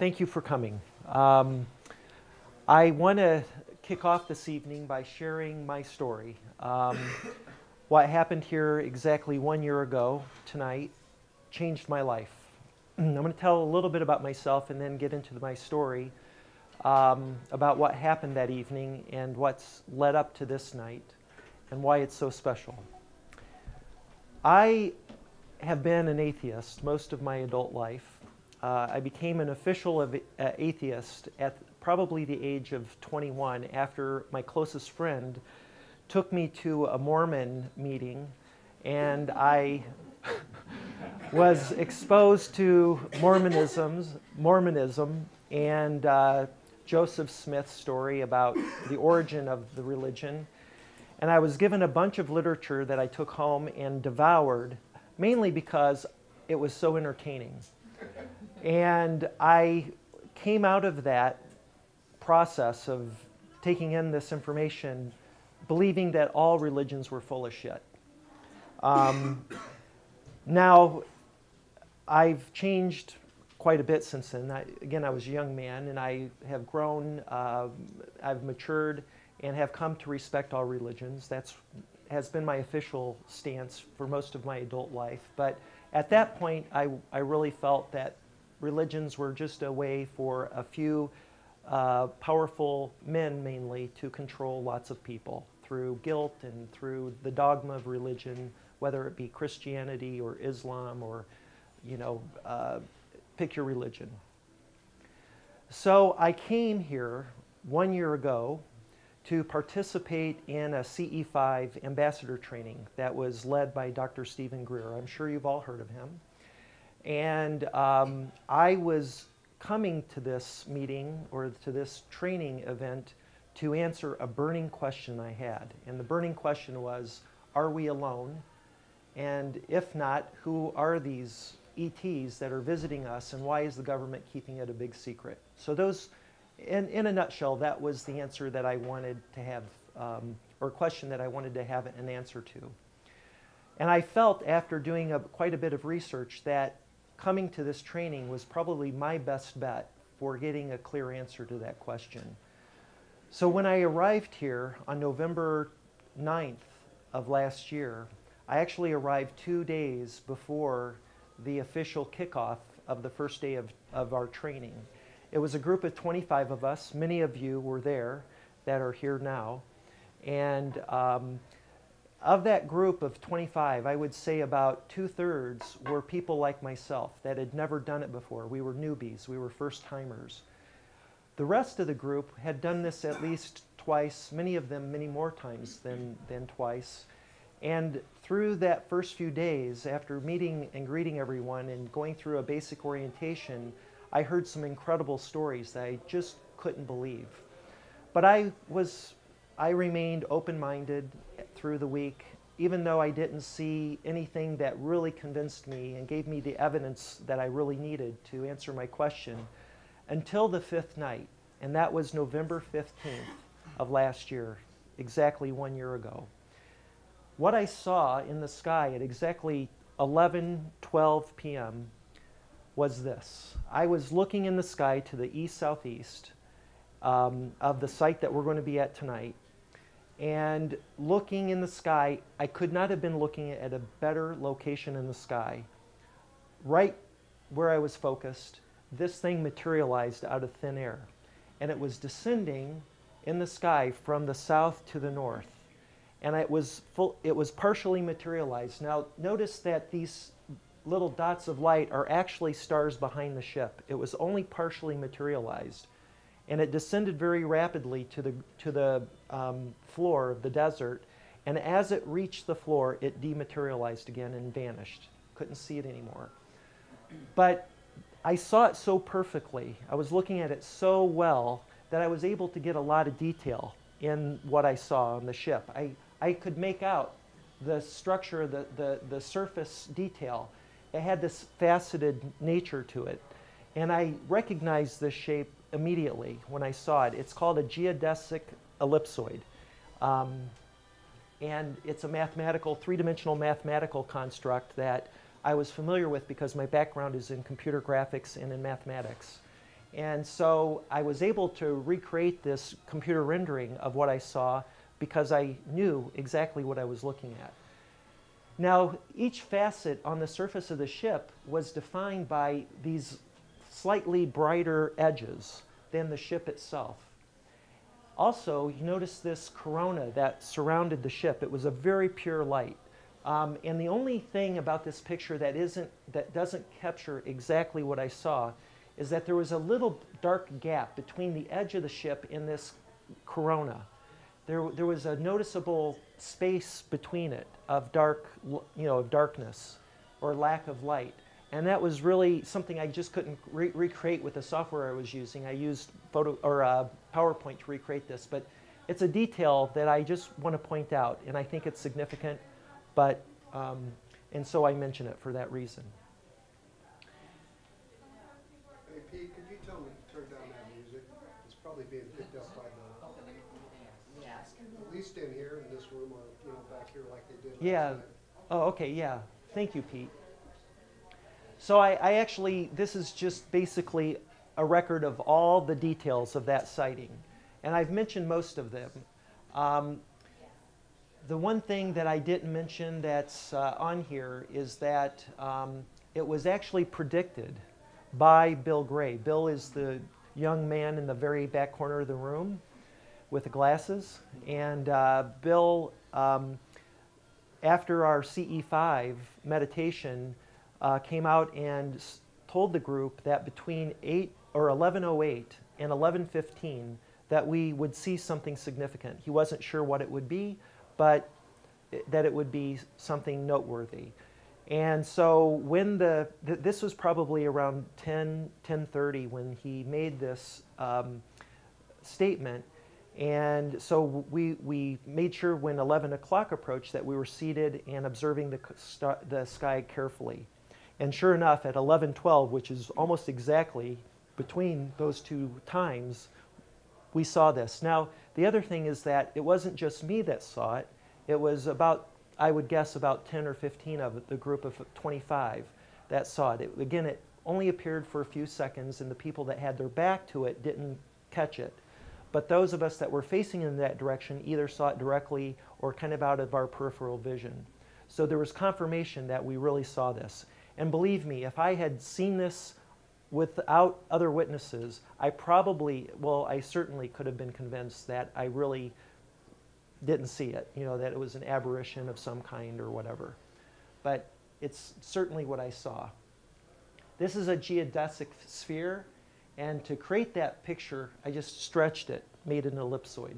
Thank you for coming. I want to kick off this evening by sharing my story. What happened here exactly 1 year ago tonight changed my life. I'm going to tell a little bit about myself and then get into my story about what happened that evening and what's led up to this night and why it's so special. I have been an atheist most of my adult life. I became an official atheist at probably the age of 21 after my closest friend took me to a Mormon meeting, and I was exposed to Mormonism and Joseph Smith's story about the origin of the religion. And I was given a bunch of literature that I took home and devoured, mainly because it was so entertaining. And I came out of that process of taking in this information believing that all religions were full of shit. Now, I've changed quite a bit since then. Again, I was a young man, and I have grown, I've matured, and have come to respect all religions. That has been my official stance for most of my adult life. But at that point, I really felt that religions were just a way for a few powerful men, mainly, to control lots of people through guilt and through the dogma of religion, whether it be Christianity or Islam or, pick your religion. So I came here 1 year ago to participate in a CE5 ambassador training that was led by Dr. Stephen Greer. I'm sure you've all heard of him. And I was coming to this meeting or to this training event to answer a burning question I had. And the burning question was, are we alone? And if not, who are these ETs that are visiting us, and why is the government keeping it a big secret? So those, in a nutshell, that was the answer that I wanted to have, or question that I wanted to have an answer to. And I felt after doing quite a bit of research that coming to this training was probably my best bet for getting a clear answer to that question. So when I arrived here on November 9th of last year, I actually arrived 2 days before the official kickoff of the first day of our training. It was a group of 25 of us. Many of you were there that are here now. And of that group of 25, I would say about 2/3 were people like myself that had never done it before. We were newbies. We were first-timers. The rest of the group had done this at least twice, many of them many more times than twice. And through that first few days, after meeting and greeting everyone and going through a basic orientation, I heard some incredible stories that I just couldn't believe. But I remained open-minded through the week, even though I didn't see anything that really convinced me and gave me the evidence that I really needed to answer my question, until the fifth night, and that was November 15th of last year, exactly 1 year ago. What I saw in the sky at exactly 11:12 p.m. was this. I was looking in the sky to the east-southeast of the site that we're going to be at tonight, and looking in the sky, I could not have been looking at a better location in the sky. Right where I was focused, this thing materialized out of thin air, and it was descending in the sky from the south to the north, and it was partially materialized. Now notice that these little dots of light are actually stars behind the ship. It was only partially materialized, and it descended very rapidly to the floor of the desert, and as it reached the floor, it dematerialized again and vanished. Couldn't see it anymore. But I saw it so perfectly, I was looking at it so well, that I was able to get a lot of detail in what I saw on the ship. I could make out the structure, the surface detail. It had this faceted nature to it. And I recognized this shape immediately when I saw it. It's called a geodesic ellipsoid. And it's a mathematical, three-dimensional mathematical construct that I was familiar with because my background is in computer graphics and in mathematics. And so I was able to recreate this computer rendering of what I saw because I knew exactly what I was looking at. Now, each facet on the surface of the ship was defined by these slightly brighter edges than the ship itself. Also, you notice this corona that surrounded the ship. It was a very pure light. And the only thing about this picture that doesn't capture exactly what I saw is that there was a little dark gap between the edge of the ship and this corona. There was a noticeable space between it of of darkness or lack of light. And that was really something I just couldn't recreate with the software I was using. I used PowerPoint to recreate this, but it's a detail that I just want to point out, and I think it's significant, and so I mention it for that reason. Hey Pete, could you tell me to turn down that music? It's probably being picked up by at least in here in this room, or back here like they did last night. Oh, okay, yeah. Thank you, Pete. So I actually, this is just basically a record of all the details of that sighting. And I've mentioned most of them. The one thing that I didn't mention that's on here is that it was actually predicted by Bill Gray. Bill is the young man in the very back corner of the room with the glasses. And Bill, after our CE5 meditation, came out and told the group that between 11:08 and 11:15 that we would see something significant. He wasn't sure what it would be, but that it would be something noteworthy. And so when this was probably around 10:30 when he made this statement. And so we made sure when 11 o'clock approached that we were seated and observing the sky carefully. And sure enough, at 11:12, which is almost exactly between those two times, we saw this. Now, the other thing is that it wasn't just me that saw it. It was about, I would guess, about 10 or 15 of the group of 25 that saw it. Again, it only appeared for a few seconds, and the people that had their back to it didn't catch it. But those of us that were facing in that direction either saw it directly or kind of out of our peripheral vision. So there was confirmation that we really saw this. And believe me, if I had seen this without other witnesses, I certainly could have been convinced that I really didn't see it, that it was an aberration of some kind or whatever. But it's certainly what I saw. This is a geodesic sphere, and to create that picture, I just stretched it, made an ellipsoid.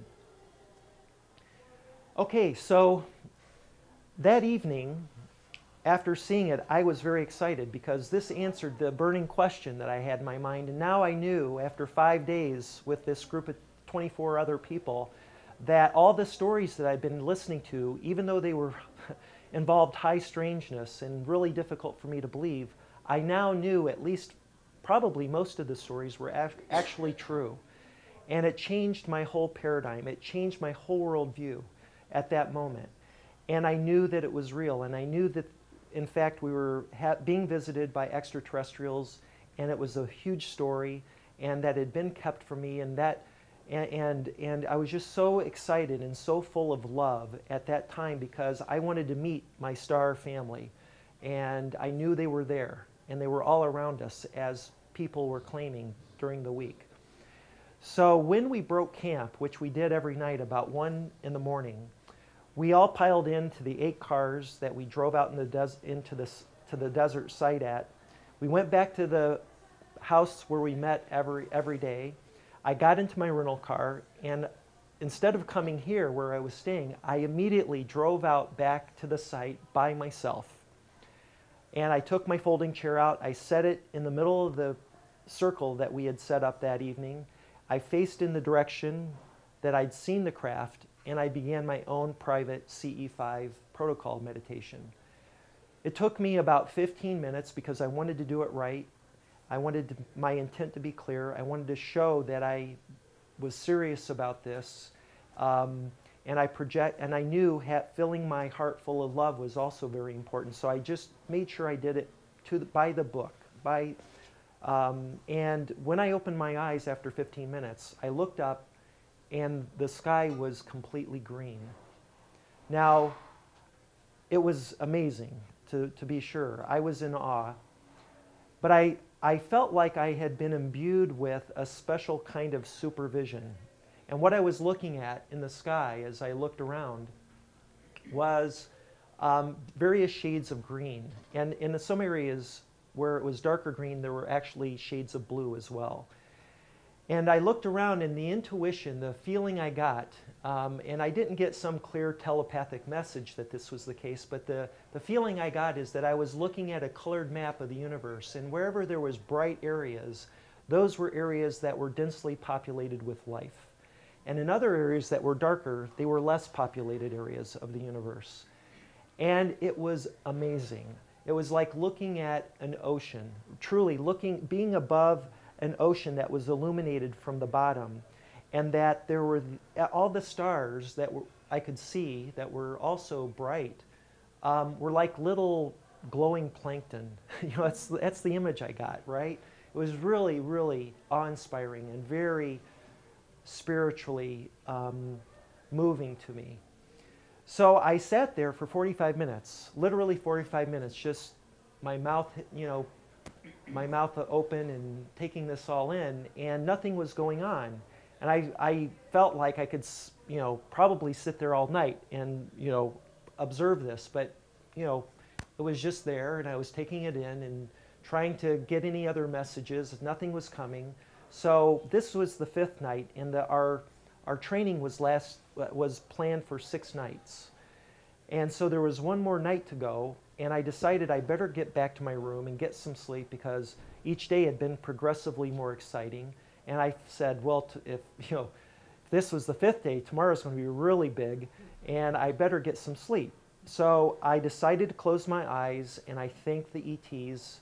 Okay, so that evening, after seeing it, I was very excited because this answered the burning question that I had in my mind. And now I knew, after 5 days with this group of 24 other people, that all the stories that I'd been listening to, even though they were involved high strangeness and really difficult for me to believe, I now knew at least probably most of the stories were actually true. And it changed my whole paradigm. It changed my whole worldview at that moment. And I knew that it was real. And I knew that, in fact, we were being visited by extraterrestrials, and it was a huge story, and that had been kept from me, and I was just so excited and so full of love at that time because I wanted to meet my star family, and I knew they were there, and they were all around us as people were claiming during the week. So when we broke camp, which we did every night about 1 in the morning, we all piled into the 8 cars that we drove out in to the desert site at. We went back to the house where we met every day. I got into my rental car, and instead of coming here where I was staying, I immediately drove out back to the site by myself. And I took my folding chair out. I set it in the middle of the circle that we had set up that evening. I faced in the direction that I'd seen the craft, and I began my own private CE5 protocol meditation. It took me about 15 minutes because I wanted to do it right. I wanted my intent to be clear. I wanted to show that I was serious about this. And I knew filling my heart full of love was also very important. So I just made sure I did it by the book, by And when I opened my eyes after 15 minutes, I looked up and the sky was completely green. Now, it was amazing, to be sure. I was in awe. But I felt like I had been imbued with a special kind of supervision. And what I was looking at in the sky as I looked around was various shades of green. And in some areas where it was darker green, there were actually shades of blue as well. And I looked around, and the intuition, the feeling I got, and I didn't get some clear telepathic message that this was the case, but the feeling I got is that I was looking at a colored map of the universe, and wherever there was bright areas, those were areas that were densely populated with life. And in other areas that were darker, they were less populated areas of the universe. And it was amazing. It was like looking at an ocean, truly being above an ocean that was illuminated from the bottom, and that there were all the stars that I could see that were also bright were like little glowing plankton. That's the image I got, right? It was really, really awe-inspiring and very spiritually moving to me. So I sat there for 45 minutes, literally 45 minutes, just my mouth, my mouth open and taking this all in, and nothing was going on. And I felt like I could, probably sit there all night and, observe this, but, it was just there, and I was taking it in and trying to get any other messages. Nothing was coming. So this was the 5th night, and our training was planned for 6 nights. And so there was one more night to go, and I decided I better get back to my room and get some sleep because each day had been progressively more exciting. And I said, well, if this was the 5th day, tomorrow's going to be really big, and I better get some sleep. So I decided to close my eyes, and I thanked the ETs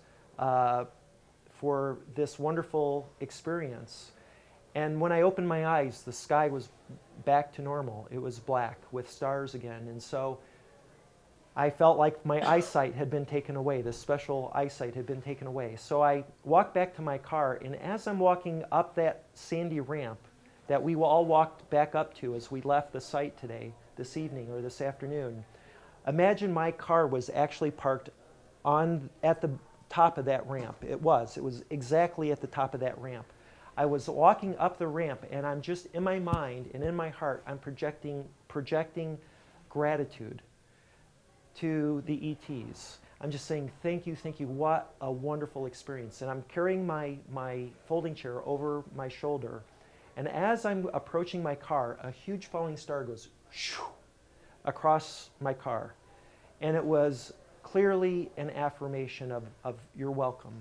for this wonderful experience. And when I opened my eyes, the sky was back to normal. It was black with stars again. And so I felt like my eyesight had been taken away. The special eyesight had been taken away. So I walked back to my car, and as I'm walking up that sandy ramp that we all walked back up to as we left the site this evening or this afternoon, imagine my car was actually parked at the top of that ramp. It was exactly at the top of that ramp. I was walking up the ramp, and I'm just, in my mind and in my heart, I'm projecting gratitude to the ETs. I'm just saying, thank you, what a wonderful experience. And I'm carrying my folding chair over my shoulder, and as I'm approaching my car, a huge falling star goes shoo, across my car. And it was clearly an affirmation of you're welcome.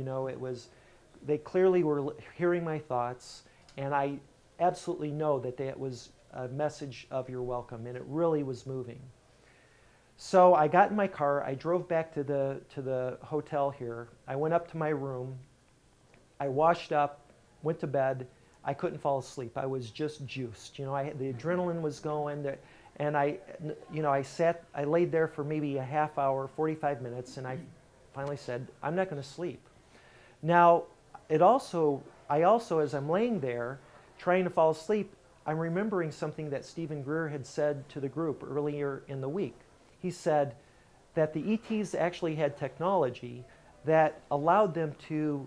They clearly were hearing my thoughts, and I absolutely know that that was a message of you're welcome, and it really was moving. So I got in my car, I drove back to the hotel here, I went up to my room, I washed up, went to bed. I couldn't fall asleep. I was just juiced. The adrenaline was going, and I laid there for maybe a half hour, 45 minutes, and I finally said, I'm not going to sleep. Now, I also, as I'm laying there trying to fall asleep, I'm remembering something that Stephen Greer had said to the group earlier in the week. He said that the ETs actually had technology that allowed them to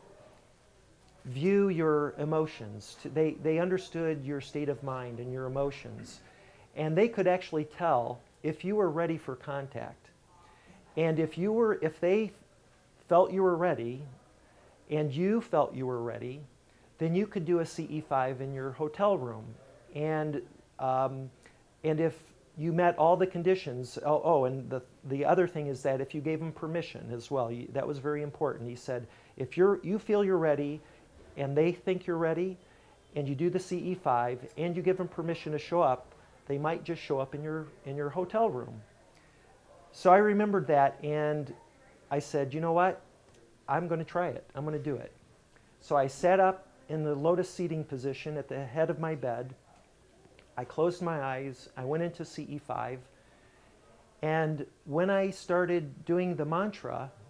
view your emotions. They understood your state of mind and your emotions. And they could actually tell if you were ready for contact. And if they felt you were ready, and you felt you were ready, then you could do a CE5 in your hotel room. And if you met all the conditions, and the other thing is that if you gave them permission as well, that was very important. He said, if you feel you're ready, and they think you're ready, and you do the CE5, and you give them permission to show up, they might just show up in your hotel room. So I remembered that, and I said, you know what? I'm going to try it. I'm going to do it. So I sat up in the lotus seating position at the head of my bed. I closed my eyes. I went into CE5. And when I started doing the mantra,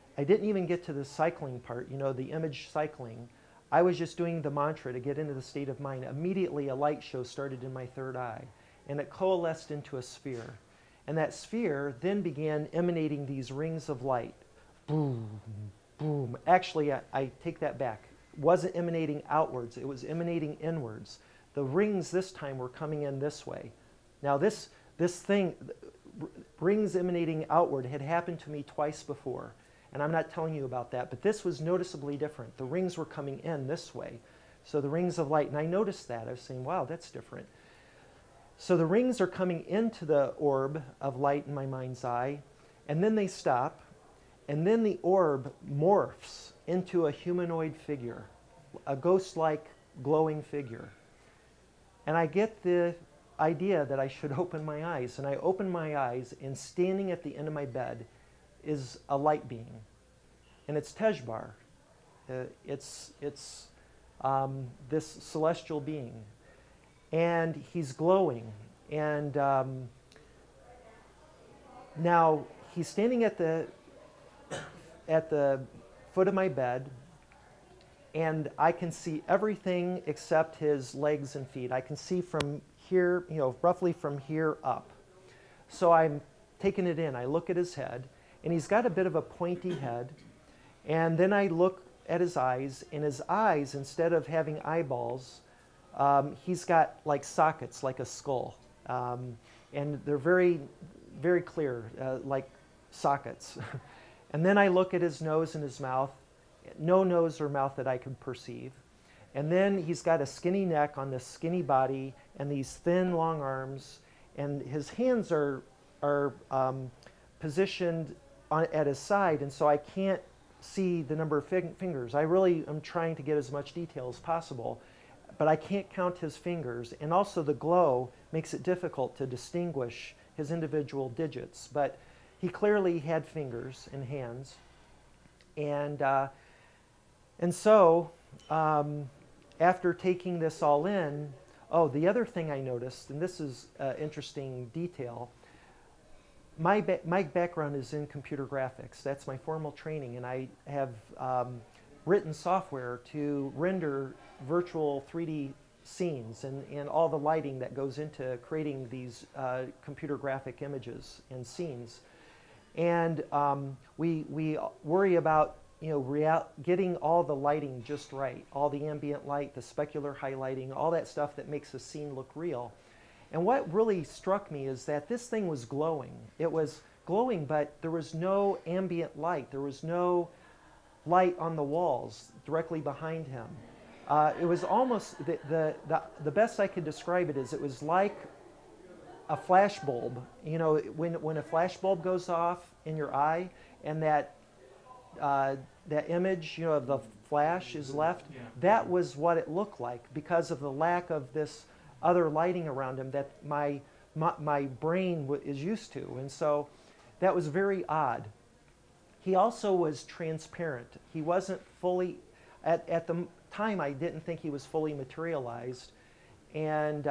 I didn't even get to the cycling part, you know, the image cycling. I was just doing the mantra to get into the state of mind. Immediately a light show started in my third eye, and it coalesced into a sphere. And that sphere then began emanating these rings of light. Boom, boom. Actually, I take that back. It wasn't emanating outwards, it was emanating inwards. The rings this time were coming in this way. Now this thing, rings emanating outward, had happened to me twice before. And I'm not telling you about that, but this was noticeably different. The rings were coming in this way. So the rings of light, and I noticed that. I was saying, wow, that's different. So the rings are coming into the orb of light in my mind's eye, and then they stop, and then the orb morphs into a humanoid figure, a ghost-like glowing figure. And I get the idea that I should open my eyes, and I open my eyes, and standing at the end of my bed is a light being, and it's Tezjbar. It's this celestial being, and he's glowing. And now he's standing at the foot of my bed, and I can see everything except his legs and feet. I can see from here, you know, roughly from here up. So I'm taking it in. I look at his head, and he's got a bit of a pointy head. And then I look at his eyes, and his eyes, instead of having eyeballs, he's got like sockets, like a skull. And they're very, very clear, like sockets. And then I look at his nose and his mouth, no nose or mouth that I can perceive. And then he's got a skinny neck on this skinny body and these thin, long arms. And his hands are positioned at his side, and so I can't see the number of fingers. I really am trying to get as much detail as possible, but I can't count his fingers. And also the glow makes it difficult to distinguish his individual digits. But he clearly had fingers and hands. And so after taking this all in, oh, the other thing I noticed, and this is an interesting detail, my background is in computer graphics. That's my formal training, and I have written software to render virtual 3D scenes and all the lighting that goes into creating these computer graphic images and scenes. And we worry about, you know, getting all the lighting just right, all the ambient light, the specular highlighting, all that stuff that makes a scene look real. And what really struck me is that this thing was glowing. It was glowing, but there was no ambient light. There was no light on the walls directly behind him. It was almost, the best I could describe it is it was like a flash bulb. You know, when a flash bulb goes off in your eye and that image, you know, of the flash is left, that was what it looked like because of the lack of this other lighting around him that my brain is used to. And so that was very odd. He also was transparent. He wasn't fully, at the time I didn't think he was fully materialized. And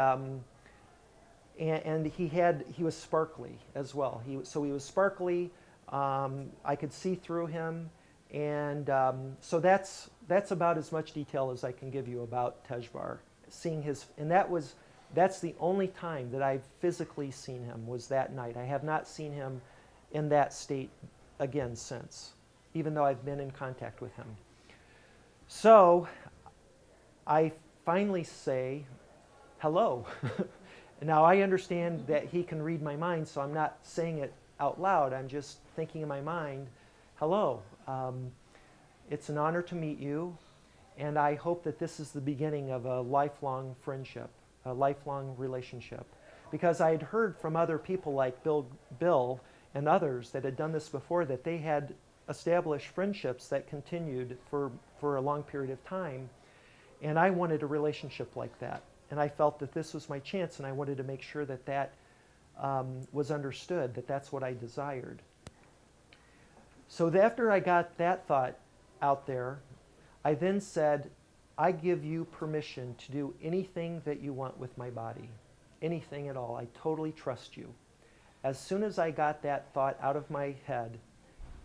he was sparkly as well. So he was sparkly. I could see through him. And so that's about as much detail as I can give you about Tezjbar. Seeing his, and that's the only time that I've physically seen him, was that night. I have not seen him in that state again since, even though I've been in contact with him. So I finally say, hello. Now I understand that he can read my mind, so I'm not saying it out loud. I'm just thinking in my mind, hello. It's an honor to meet you. And I hope that this is the beginning of a lifelong friendship, a lifelong relationship. Because I had heard from other people like Bill and others that had done this before, that they had established friendships that continued for a long period of time. And I wanted a relationship like that. And I felt that this was my chance, and I wanted to make sure that that was understood, that that's what I desired. So after I got that thought out there, I then said, I give you permission to do anything that you want with my body, anything at all. I totally trust you. As soon as I got that thought out of my head,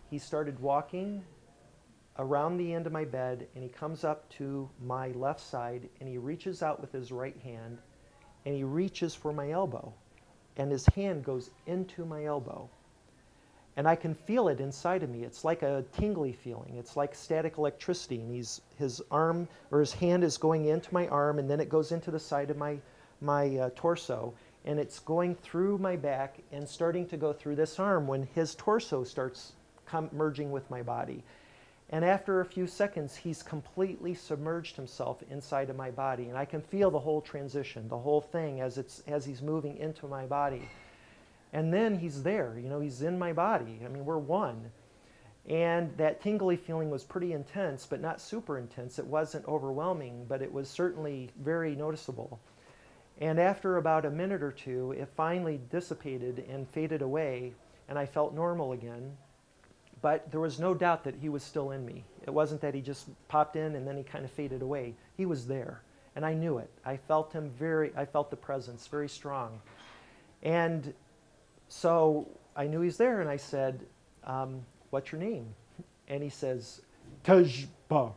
he started walking around the end of my bed, and he comes up to my left side, and he reaches out with his right hand, and he reaches for my elbow, and his hand goes into my elbow. And I can feel it inside of me. It's like a tingly feeling. It's like static electricity. And his arm or his hand is going into my arm, and then it goes into the side of my torso. And it's going through my back and starting to go through this arm when his torso starts merging with my body. And after a few seconds, he's completely submerged himself inside of my body. And I can feel the whole transition, the whole thing as he's moving into my body. And then he's there, you know, he's in my body. I mean, we're one. And that tingly feeling was pretty intense, but not super intense. It wasn't overwhelming, but it was certainly very noticeable. And after about a minute or two, it finally dissipated and faded away, and I felt normal again. But there was no doubt that he was still in me. It wasn't that he just popped in and then he kind of faded away. He was there, and I knew it. I felt him I felt the presence very strong. And so I knew he's there, and I said, what's your name? And he says, Tezjbar.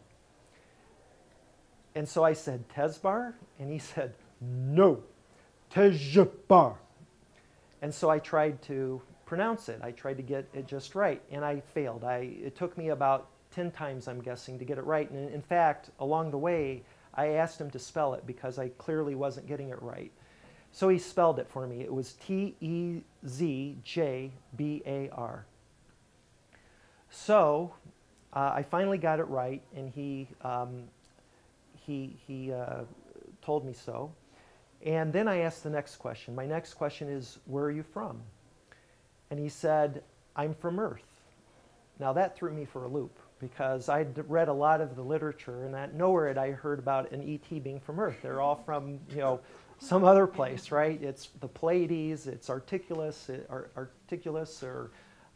And so I said, Tezjbar? And he said, no, Tezjbar. And so I tried to pronounce it. I tried to get it just right, and I failed. It took me about 10 times, I'm guessing, to get it right. And in fact, along the way, I asked him to spell it because I clearly wasn't getting it right. So he spelled it for me. It was Tezjbar. So I finally got it right, and he told me so. And then I asked the next question. My next question is, where are you from? And he said, I'm from Earth. Now that threw me for a loop because I'd read a lot of the literature, and nowhere had I heard about an ET being from Earth. They're all from, you know, some other place, right? It's the Pleiades, it's Articulus, or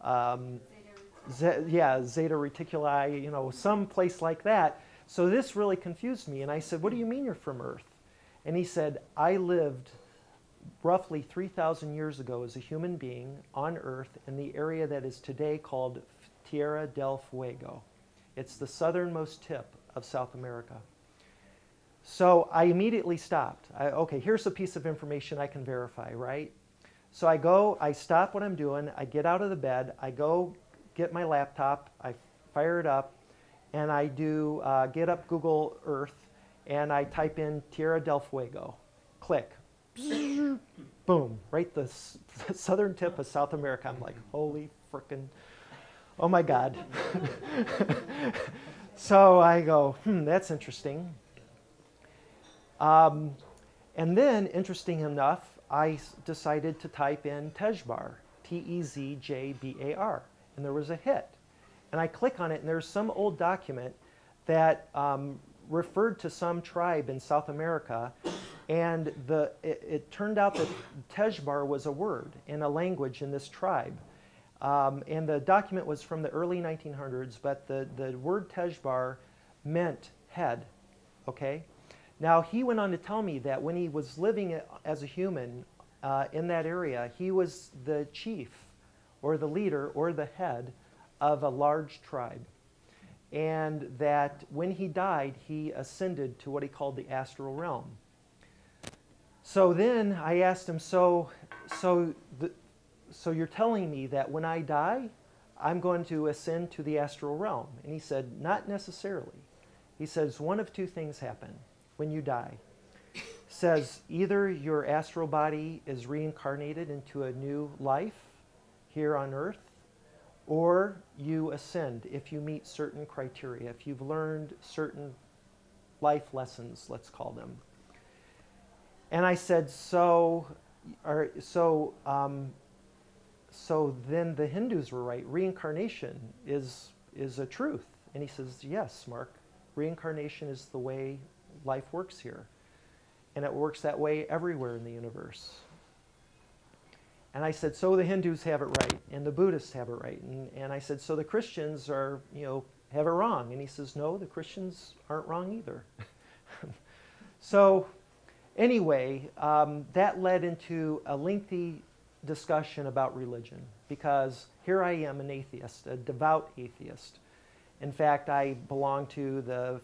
Zeta Reticuli, you know, some place like that. So this really confused me, and I said, what do you mean you're from Earth? And he said, I lived roughly 3,000 years ago as a human being on Earth in the area that is today called Tierra del Fuego. It's the southernmost tip of South America. So I immediately stopped. Okay, here's a piece of information I can verify, right? So I stop what I'm doing, I get out of the bed, I go get my laptop, I fire it up, and I do get up Google Earth, and I type in Tierra del Fuego. Click. Boom, right the southern tip of South America. I'm like, holy frickin', oh my God. So I go, that's interesting. And then, interesting enough, I decided to type in Tezjbar, Tezjbar, and there was a hit. And I click on it, and there's some old document that referred to some tribe in South America, and it turned out that Tezjbar was a word and a language in this tribe. And the document was from the early 1900s, but the word Tezjbar meant head, okay? Now, he went on to tell me that when he was living as a human in that area, he was the chief or the leader or the head of a large tribe. And that when he died, he ascended to what he called the astral realm. So then I asked him, so you're telling me that when I die, I'm going to ascend to the astral realm? And he said, not necessarily. He says, one of two things happen when you die. Says either your astral body is reincarnated into a new life here on Earth, or you ascend if you meet certain criteria, if you've learned certain life lessons, let's call them. And I said, so then the Hindus were right. Reincarnation is a truth. And he says, yes, Mark, reincarnation is the way life works here. And it works that way everywhere in the universe. And I said, so the Hindus have it right, and the Buddhists have it right. And I said, so the Christians have it wrong. And he says, no, the Christians aren't wrong either. So anyway, that led into a lengthy discussion about religion, because here I am, an atheist, a devout atheist. In fact, I belong to the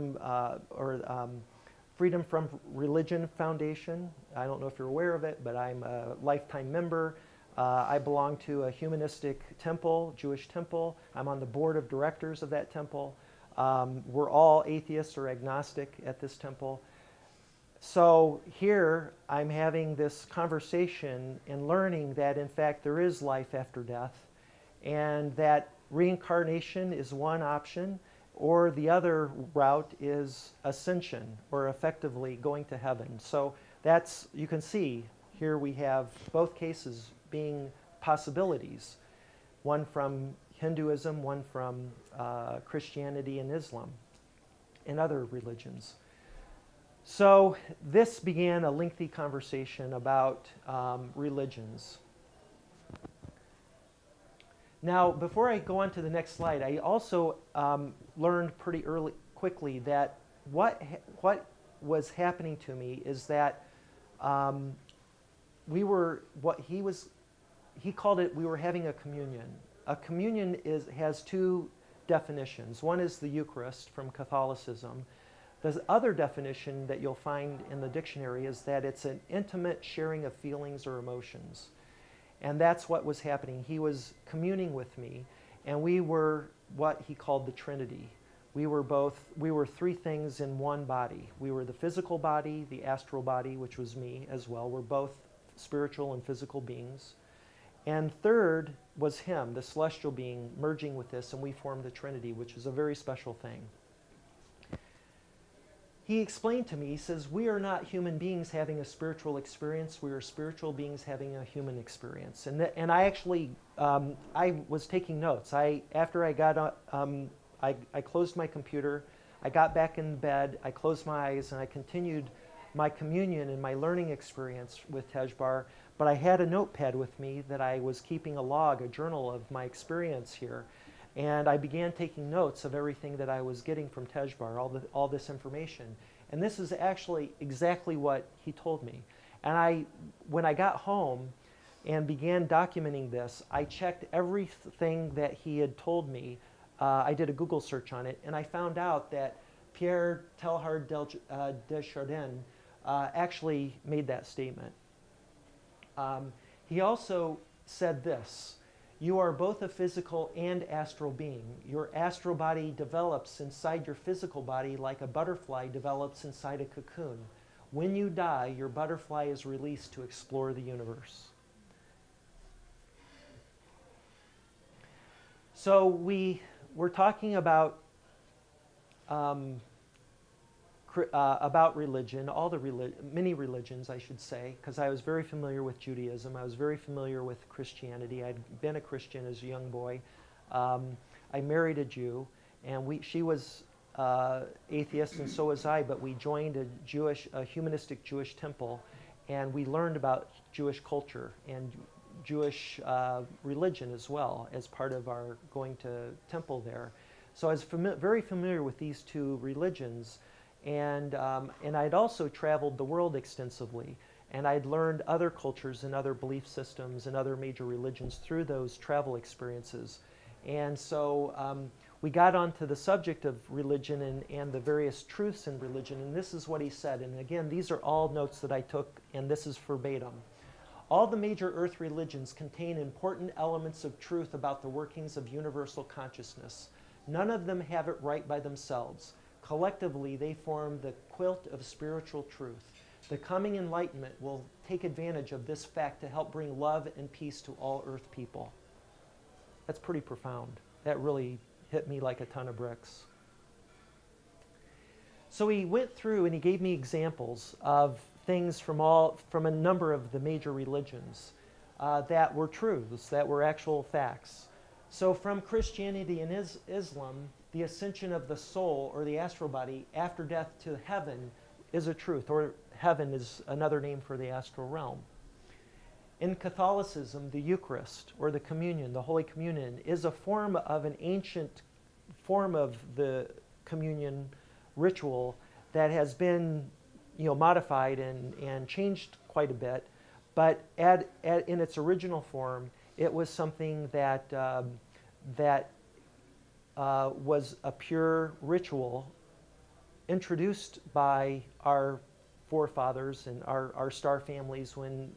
Freedom from Religion Foundation. I don't know if you're aware of it, but I'm a lifetime member. I belong to a humanistic temple, Jewish temple. I'm on the board of directors of that temple. We're all atheists or agnostic at this temple. So here I'm having this conversation and learning that in fact there is life after death, and that reincarnation is one option, or the other route is ascension, or effectively going to heaven. So that's, you can see here we have both cases being possibilities, one from Hinduism, one from Christianity and Islam and other religions. So this began a lengthy conversation about religions. Now, before I go on to the next slide, I also learned pretty quickly that what was happening to me is that we were, he called it, we were having a communion. A communion has two definitions. One is the Eucharist from Catholicism. The other definition that you'll find in the dictionary is that it's an intimate sharing of feelings or emotions. And that's what was happening. He was communing with me, and we were what he called the Trinity. We were three things in one body. We were the physical body, the astral body, which was me as well. We're both spiritual and physical beings. And third was him, the celestial being, merging with this, and we formed the Trinity, which is a very special thing. He explained to me, he says, we are not human beings having a spiritual experience, we are spiritual beings having a human experience. And I actually, I was taking notes. After I got, I closed my computer, I got back in bed, I closed my eyes, and I continued my communion and my learning experience with Tezjbar, but I had a notepad with me that I was keeping a log, a journal of my experience here. And I began taking notes of everything that I was getting from Tezjbar, all this information. And this is actually exactly what he told me. And when I got home and began documenting this, I checked everything that he had told me. I did a Google search on it, and I found out that Pierre Teilhard de Chardin actually made that statement. He also said this: you are both a physical and astral being. Your astral body develops inside your physical body like a butterfly develops inside a cocoon. When you die, your butterfly is released to explore the universe. So we're talking about religion, many religions, I should say, because I was very familiar with Judaism. I was very familiar with Christianity. I'd been a Christian as a young boy. I married a Jew, and she was atheist, and so was I, but we joined a humanistic Jewish temple, and we learned about Jewish culture and Jewish religion as well as part of our going to temple there. So I was very familiar with these two religions. And I'd also traveled the world extensively, and I'd learned other cultures and other belief systems and other major religions through those travel experiences. And so we got onto the subject of religion and the various truths in religion, and this is what he said. And again, these are all notes that I took, and this is verbatim. All the major earth religions contain important elements of truth about the workings of universal consciousness. None of them have it right by themselves. Collectively, they form the quilt of spiritual truth. The coming enlightenment will take advantage of this fact to help bring love and peace to all earth people. That's pretty profound. That really hit me like a ton of bricks. So he went through and he gave me examples of things from a number of the major religions that were truths, that were actual facts. So from Christianity and Islam, the ascension of the soul or the astral body after death to heaven is a truth, or heaven is another name for the astral realm. In Catholicism, the Eucharist or the communion, the Holy Communion, is a form of an ancient form of the communion ritual that has been modified and changed quite a bit. But in its original form, it was something that, was a pure ritual introduced by our forefathers and our star families when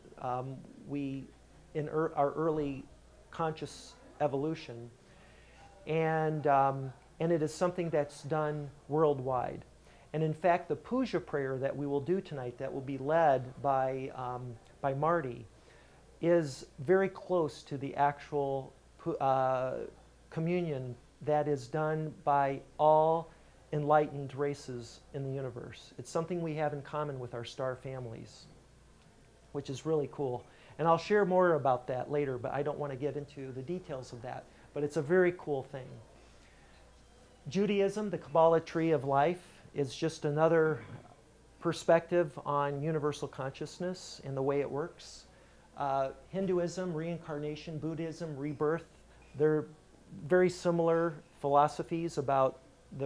our early conscious evolution. And it is something that's done worldwide. And in fact, the puja prayer that we will do tonight, that will be led by Marty, is very close to the actual communion that is done by all enlightened races in the universe. It's something we have in common with our star families, which is really cool. And I'll share more about that later, but I don't want to get into the details of that. But it's a very cool thing. Judaism, the Kabbalah tree of life, is just another perspective on universal consciousness and the way it works. Hinduism, reincarnation, Buddhism, rebirth, they're very similar philosophies about the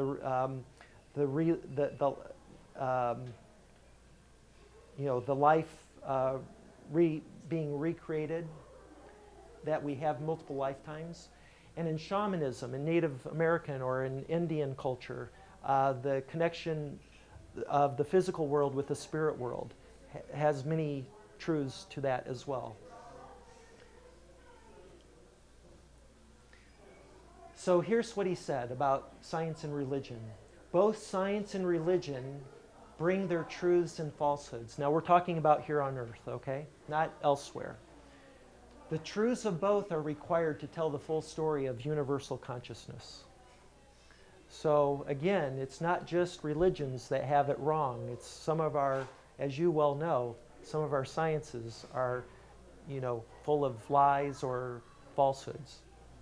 life being recreated, that we have multiple lifetimes. And in shamanism, in Native American or in Indian culture, the connection of the physical world with the spirit world has many truths to that as well. So here's what he said about science and religion. Both science and religion bring their truths and falsehoods. Now we're talking about here on Earth, okay? Not elsewhere. The truths of both are required to tell the full story of universal consciousness. So again, it's not just religions that have it wrong. It's some of our, as you well know, some of our sciences are, full of lies or falsehoods.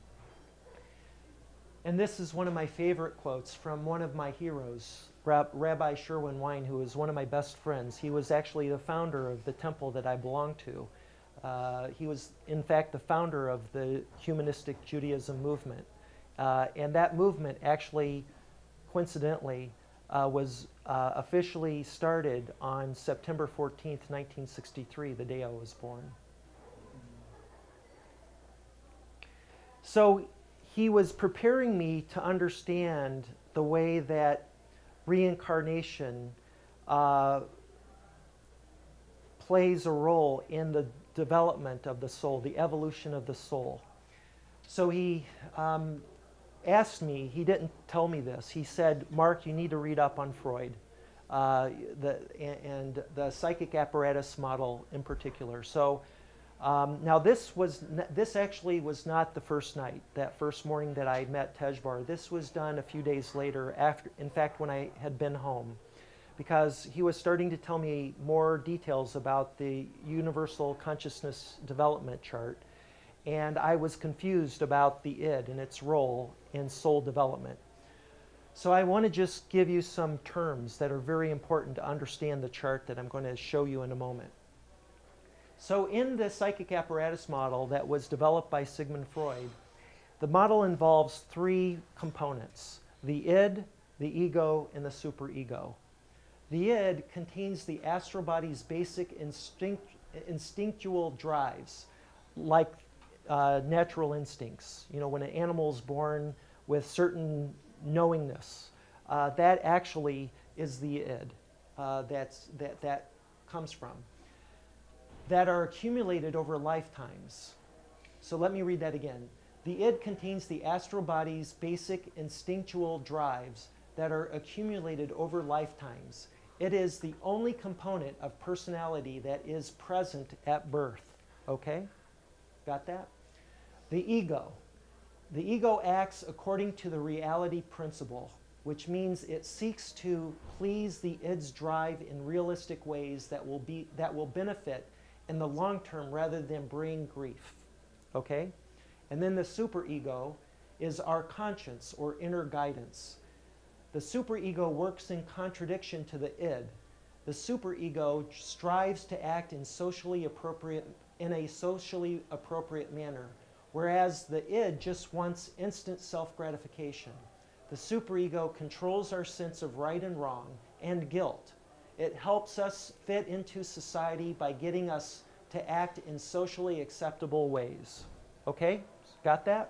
And this is one of my favorite quotes from one of my heroes, Rabbi Sherwin Wine, who is one of my best friends. He was actually the founder of the temple that I belong to. He was, in fact, the founder of the humanistic Judaism movement. And that movement actually, coincidentally, was officially started on September 14th, 1963, the day I was born. So he was preparing me to understand the way that reincarnation plays a role in the development of the soul, the evolution of the soul. So he asked me, he didn't tell me this, he said, Mark, you need to read up on Freud, and the psychic apparatus model in particular. So now this actually was not the first night, that first morning that I met Tezjbar. This was done a few days later, after, in fact, when I had been home, because he was starting to tell me more details about the universal consciousness development chart. And I was confused about the id and its role in soul development. So I want to just give you some terms that are very important to understand the chart that I'm going to show you in a moment. So in the psychic apparatus model that was developed by Sigmund Freud, the model involves three components: the id, the ego, and the superego. The id contains the astral body's basic instinctual drives, like natural instincts. When an animal is born with certain knowingness, that actually is the id that comes from, that are accumulated over lifetimes. So let me read that again. The id contains the astral body's basic instinctual drives that are accumulated over lifetimes. It is the only component of personality that is present at birth. Okay? Got that? The ego. The ego acts according to the reality principle, which means it seeks to please the id's drive in realistic ways that will benefit in the long term rather than bring grief. Okay? And then the superego is our conscience or inner guidance. The superego works in contradiction to the id. The superego strives to act in a socially appropriate manner, whereas the id just wants instant self-gratification. The superego controls our sense of right and wrong and guilt. It helps us fit into society by getting us to act in socially acceptable ways. Okay, got that?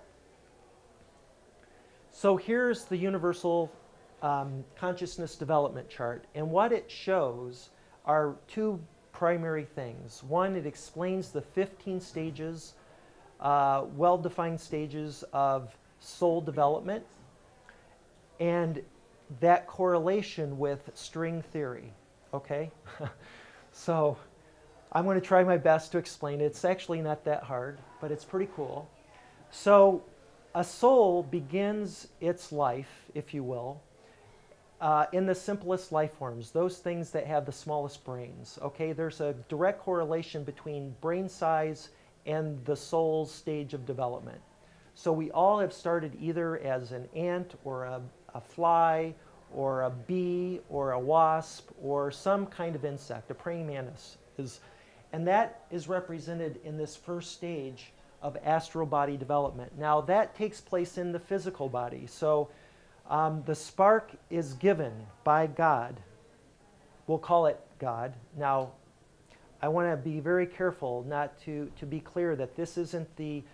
So here's the universal consciousness development chart. And what it shows are two primary things. One, it explains the 15 stages, well-defined stages of soul development, and that correlation with string theory. Okay? So I'm going to try my best to explain it. It's actually not that hard, but it's pretty cool. So a soul begins its life, if you will, in the simplest life forms, those things that have the smallest brains. Okay, there's a direct correlation between brain size and the soul's stage of development. So we all have started either as an ant or a fly or a bee or a wasp or some kind of insect, a praying mantis. And that is represented in this first stage of astral body development. Now that takes place in the physical body. So the spark is given by God. We'll call it God. Now I want to be very careful not to be clear that this isn't the,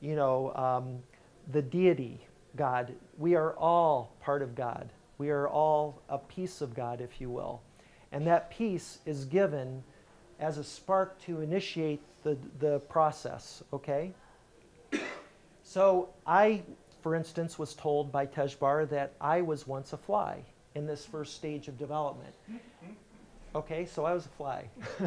the deity God. We are all part of God. We are all a piece of God, if you will. And that piece is given as a spark to initiate the process, okay? So I, for instance, was told by Tezjbar that I was once a fly in this first stage of development. Okay, so I was a fly.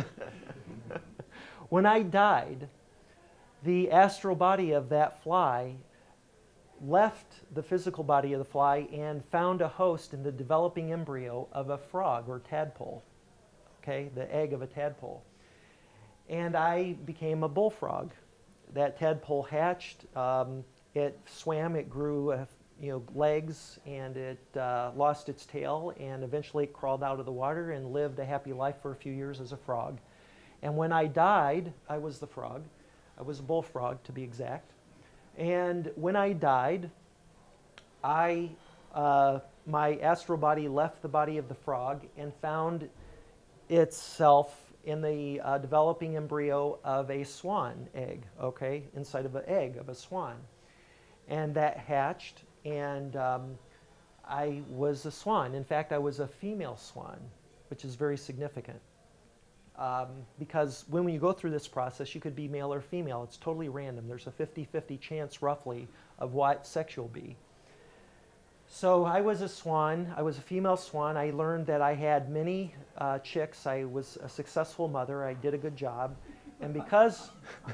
When I died, the astral body of that fly left the physical body of the fly and found a host in the developing embryo of a frog or tadpole, okay, the egg of a tadpole. And I became a bullfrog. That tadpole hatched, it swam, it grew legs, and it lost its tail, and eventually it crawled out of the water and lived a happy life for a few years as a frog. And when I died, I was the frog. I was a bullfrog, to be exact. And when I died, my astral body left the body of the frog and found itself in the developing embryo of a swan egg, okay, inside of an egg of a swan. And that hatched, and I was a swan. In fact, I was a female swan, which is very significant. Because when you go through this process, you could be male or female. It's totally random. There's a 50-50 chance, roughly, of what sex you'll be. So I was a swan. I was a female swan. I learned that I had many chicks. I was a successful mother. I did a good job. And because...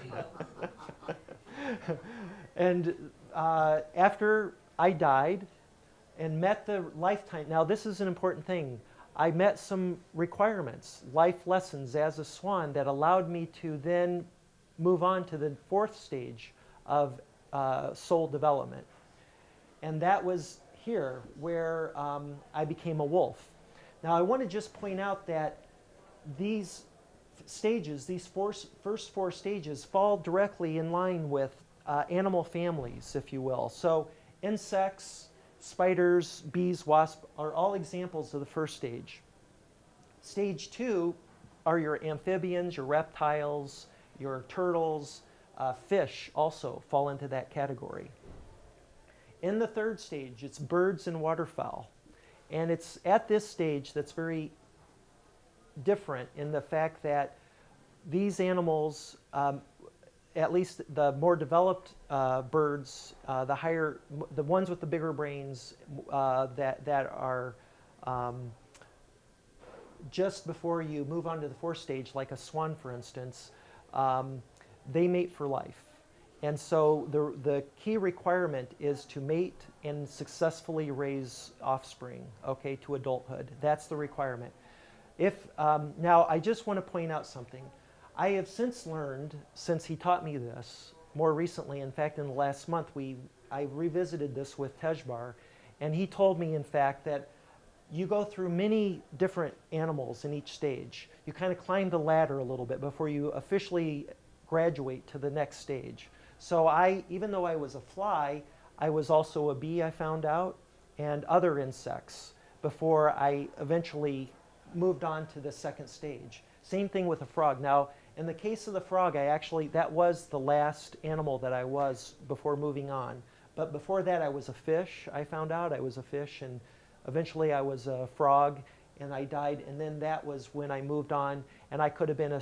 and after I died and met the lifetime... Now, this is an important thing. I met some requirements, life lessons as a swan that allowed me to then move on to the fourth stage of soul development. And that was here where I became a wolf. Now I want to just point out that these stages, these first four stages, fall directly in line with animal families, if you will. So insects, spiders, bees, wasps are all examples of the first stage. Stage 2 are your amphibians, your reptiles, your turtles, fish also fall into that category. In the third stage, it's birds and waterfowl. And it's at this stage that's very different in the fact that these animals, at least the more developed birds, the ones with the bigger brains that are just before you move on to the fourth stage, like a swan, for instance, they mate for life. And so the key requirement is to mate and successfully raise offspring, okay, to adulthood. That's the requirement. Now, I just want to point out something. I have since learned, since he taught me this, more recently, in fact, in the last month, I revisited this with Tezjbar, and he told me, in fact, that you go through many different animals in each stage. You kind of climb the ladder a little bit before you officially graduate to the next stage. So even though I was a fly, I was also a bee, I found out, and other insects before I eventually moved on to the second stage. Same thing with a frog. Now, In the case of the frog, that was the last animal that I was before moving on. But before that, I was a fish. I found out I was a fish, and eventually I was a frog, and I died. And then that was when I moved on, and I could have been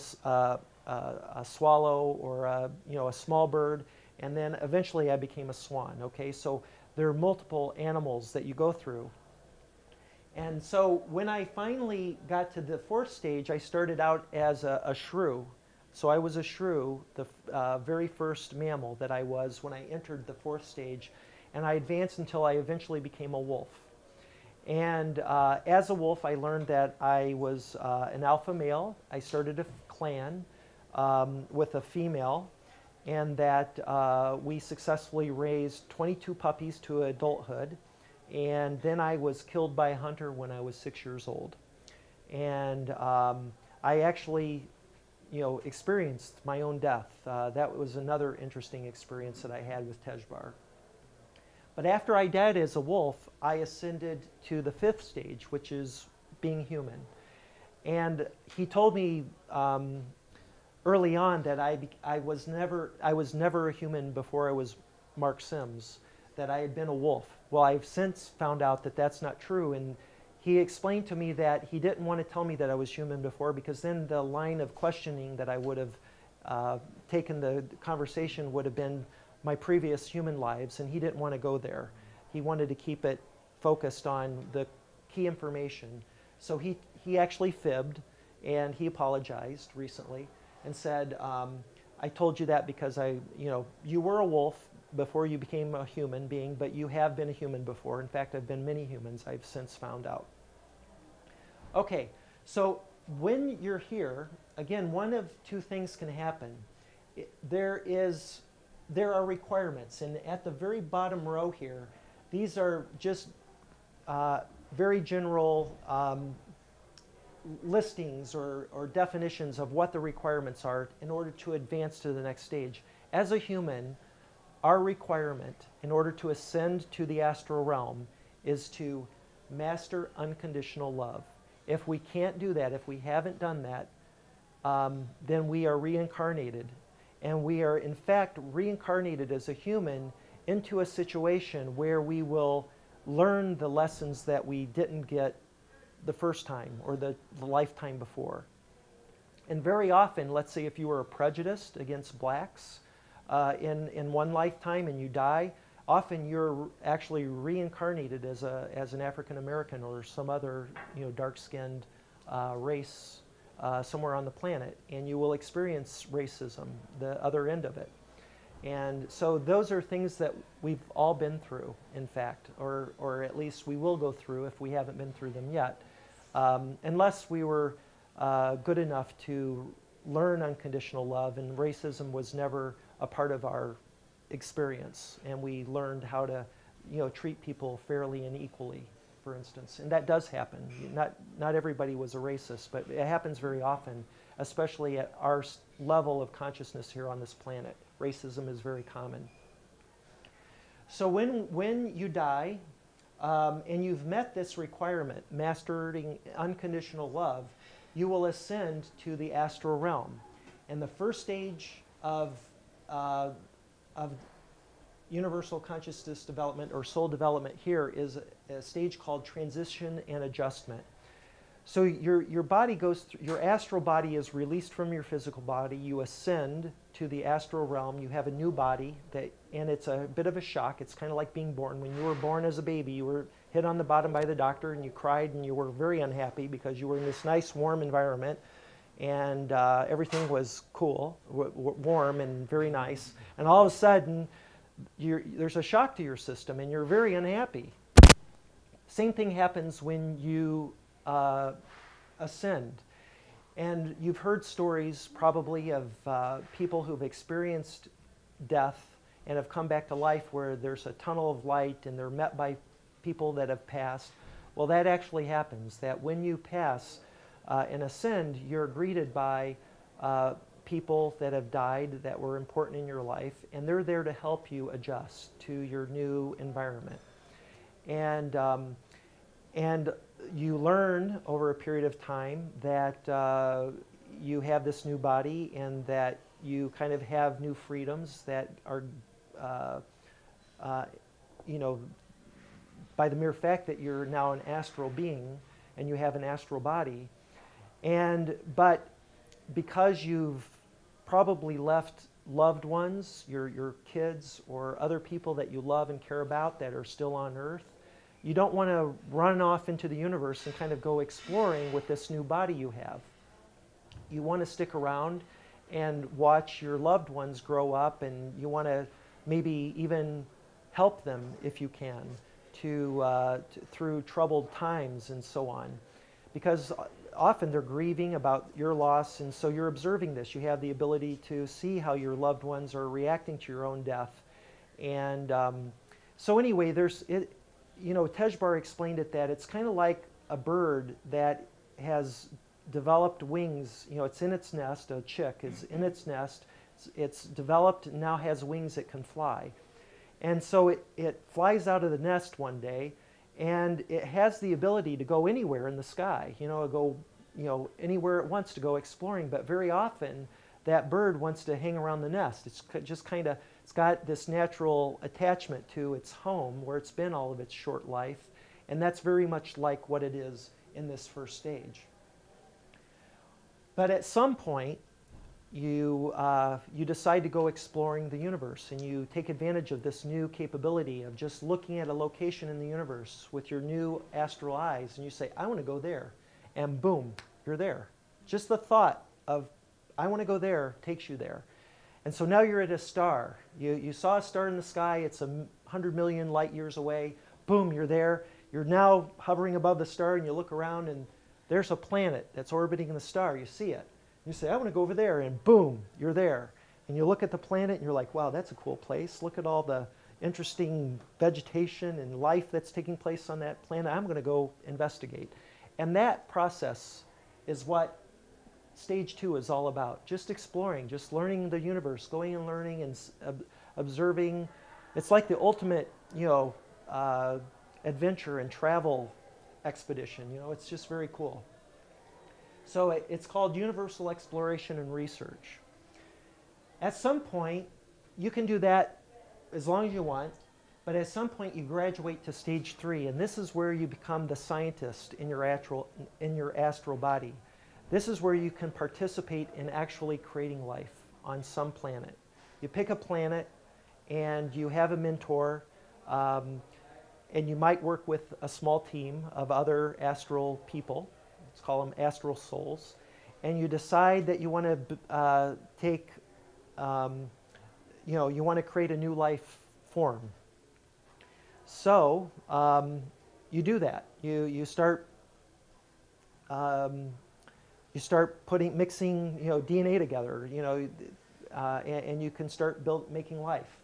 a swallow or a small bird, and then eventually I became a swan. Okay, so there are multiple animals that you go through. And so when I finally got to the fourth stage, I started out as a shrew. So I was a shrew, the very first mammal that I was when I entered the fourth stage. And I advanced until I eventually became a wolf. And as a wolf, I learned that I was an alpha male. I started a clan with a female, and that we successfully raised 22 puppies to adulthood. And then I was killed by a hunter when I was 6 years old. And I actually, experienced my own death. That was another interesting experience that I had with Tezjbar. But after I died as a wolf, I ascended to the fifth stage, which is being human. And he told me early on that I was never a human before I was Mark Sims, that I had been a wolf. Well, I've since found out that that's not true, and he explained to me that he didn't want to tell me that I was human before, because then the line of questioning that I would have taken the conversation would have been my previous human lives, and he didn't want to go there. He wanted to keep it focused on the key information. So he actually fibbed, and he apologized recently and said, I told you that because you were a wolf before you became a human being, but you have been a human before. In fact, I've been many humans, I've since found out. Okay, so when you're here, again, one of two things can happen. There are requirements, and at the very bottom row here, these are just very general listings or definitions of what the requirements are in order to advance to the next stage. As a human, our requirement in order to ascend to the astral realm is to master unconditional love. If we can't do that, if we haven't done that, then we are reincarnated. And we are, in fact, reincarnated as a human into a situation where we will learn the lessons that we didn't get the first time or the lifetime before. And very often, let's say if you were prejudiced against blacks in one lifetime and you die, often you're actually reincarnated as an African American or some other dark-skinned race somewhere on the planet, and you will experience racism, the other end of it. And so those are things that we've all been through, in fact, or at least we will go through if we haven't been through them yet, unless we were good enough to learn unconditional love, and racism was never a part of our experience, and we learned how to treat people fairly and equally, for instance. And that does happen. Not everybody was a racist, but it happens very often, especially at our level of consciousness here on this planet. Racism is very common. So when you die, and you've met this requirement, mastering unconditional love, you will ascend to the astral realm. And the first stage of universal consciousness development or soul development here is a stage called transition and adjustment. So your body goes through, your astral body is released from your physical body. You ascend to the astral realm. You have a new body, and it's a bit of a shock. It's kind of like being born. When you were born as a baby, you were hit on the bottom by the doctor, and you cried, and you were very unhappy because you were in this nice, warm environment, and everything was cool, warm, and very nice. And all of a sudden, there's a shock to your system, and you're very unhappy. Same thing happens when you ascend. And you've heard stories probably of people who've experienced death and have come back to life where there's a tunnel of light and they're met by people that have passed. Well, that actually happens, that when you pass and ascend, you're greeted by people that have died that were important in your life, and they're there to help you adjust to your new environment. And you learn over a period of time that you have this new body and that you kind of have new freedoms that are, you know, by the mere fact that you're now an astral being and you have an astral body. But because you've probably left loved ones, your kids or other people that you love and care about that are still on Earth, you don't want to run off into the universe and kind of go exploring with this new body you have. You want to stick around and watch your loved ones grow up, and you want to maybe even help them if you can through troubled times and so on. Because often they're grieving about your loss, and so you're observing this. You have the ability to see how your loved ones are reacting to your own death. And so anyway, you know, Tezjbar explained it that it's kind of like a bird that has developed wings. You know, it's in its nest, a chick is in its nest. It's developed and now has wings that can fly. And so it flies out of the nest one day, and it has the ability to go anywhere in the sky, you know, anywhere it wants to go exploring. But very often that bird wants to hang around the nest. It's just kind of, it's got this natural attachment to its home where it's been all of its short life. And that's very much like what it is in this first stage. But at some point, you decide to go exploring the universe, and you take advantage of this new capability of just looking at a location in the universe with your new astral eyes, and you say, I want to go there. And boom, you're there. Just the thought of, I want to go there, takes you there. And so now you're at a star. You saw a star in the sky, it's 100 million light years away. Boom, you're there. You're now hovering above the star, and you look around, and there's a planet that's orbiting the star. You see it. You say, I want to go over there, and boom, you're there. And you look at the planet, and you're like, wow, that's a cool place. Look at all the interesting vegetation and life that's taking place on that planet. I'm going to go investigate. And that process is what stage 2 is all about. Just exploring, just learning the universe, going and learning and observing. It's like the ultimate, you know, adventure and travel expedition. You know, it's just very cool. So it's called universal exploration and research. At some point, you can do that as long as you want, but at some point you graduate to stage 3, and this is where you become the scientist in your astral body. This is where you can participate in actually creating life on some planet. You pick a planet, and you have a mentor, and you might work with a small team of other astral people. Let's call them astral souls. And you decide that you want to you know, you want to create a new life form. So you do that. You start mixing, you know, DNA together, you know, and you can start making life.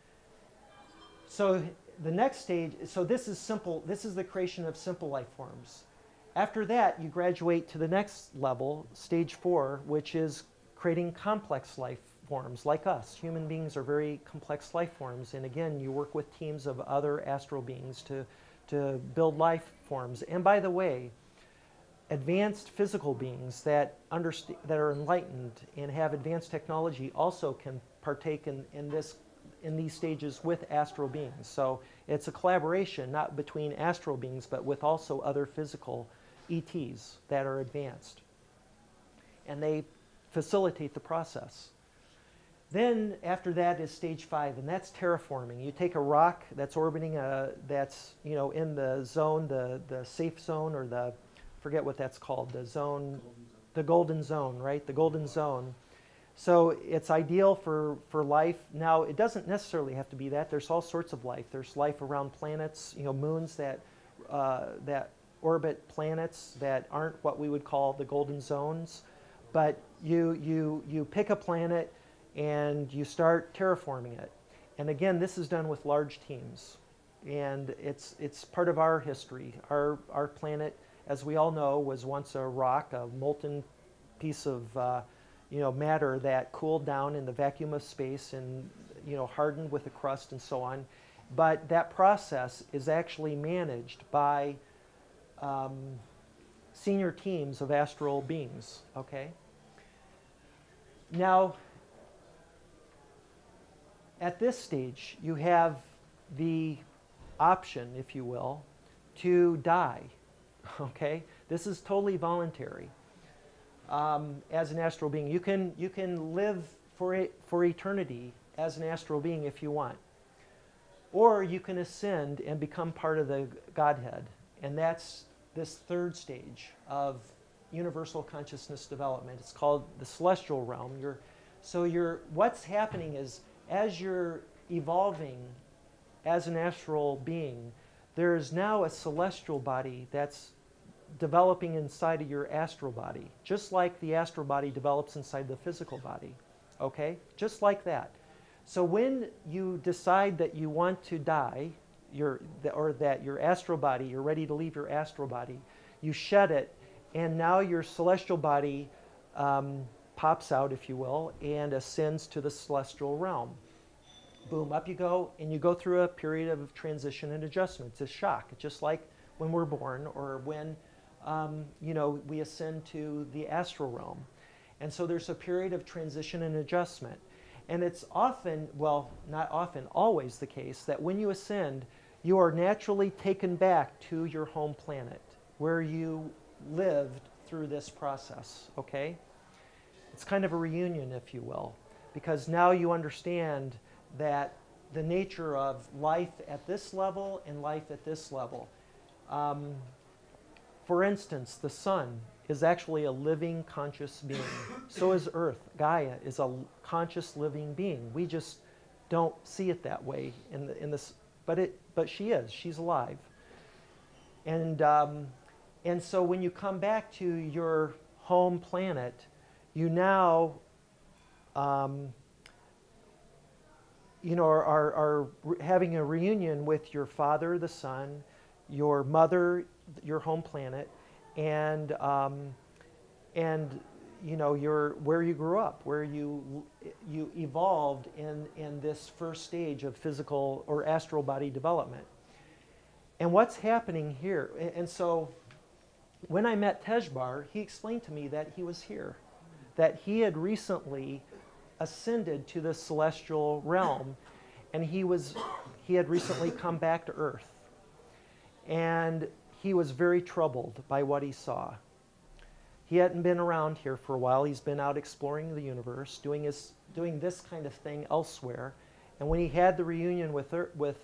So the next stage, so this is simple. This is the creation of simple life forms. After that, you graduate to the next level, stage 4, which is creating complex life forms like us. Human beings are very complex life forms, and again, you work with teams of other astral beings to build life forms. And by the way, advanced physical beings that are enlightened and have advanced technology also can partake in these stages with astral beings. So it's a collaboration, not between astral beings, but with also other physical ETs that are advanced. And they facilitate the process. Then after that is stage 5, and that's terraforming. You take a rock that's orbiting that's, you know, in the zone, the safe zone, or the, forget what that's called, the zone, the golden zone, right? The golden zone. So it's ideal for life. Now, it doesn't necessarily have to be that. There's all sorts of life. There's life around planets, you know, moons that orbit planets that aren't what we would call the golden zones. But you pick a planet and you start terraforming it. And again, this is done with large teams. And it's part of our history. Our planet, as we all know, was once a rock, a molten piece of you know, matter that cooled down in the vacuum of space and, you know, hardened with a crust and so on. But that process is actually managed by senior teams of astral beings, okay? Now, at this stage, you have the option, if you will, to die. Okay? This is totally voluntary. As an astral being, you can live for eternity as an astral being if you want. Or you can ascend and become part of the Godhead. And that's this third stage of universal consciousness development. It's called the celestial realm. What's happening is, as you're evolving as an astral being, there is now a celestial body that's developing inside of your astral body, just like the astral body develops inside the physical body. Okay? Just like that. So when you decide that you want to die, or that your astral body, you're ready to leave your astral body, you shed it, and now your celestial body pops out, if you will, and ascends to the celestial realm. Boom, up you go, and you go through a period of transition and adjustment. It's a shock, just like when we're born, or when we ascend to the astral realm. And so there's a period of transition and adjustment. And it's often, well, not often, always the case that when you ascend, you are naturally taken back to your home planet, where you lived through this process, okay? It's kind of a reunion, if you will, because now you understand that the nature of life at this level and life at this level. For instance, the sun is actually a living, conscious being. So is Earth. Gaia is a conscious, living being. We just don't see it that way in this, but she is. She's alive. And so when you come back to your home planet, you now are having a reunion with your father, the sun, your mother, your home planet, and where you grew up, where you evolved in this first stage of physical or astral body development. And what's happening here? And so when I met Tezjbar, he explained to me that he was here, that he had recently ascended to the celestial realm, and he had recently come back to Earth. And he was very troubled by what he saw. He hadn't been around here for a while. He's been out exploring the universe, doing this kind of thing elsewhere. And when he had the reunion with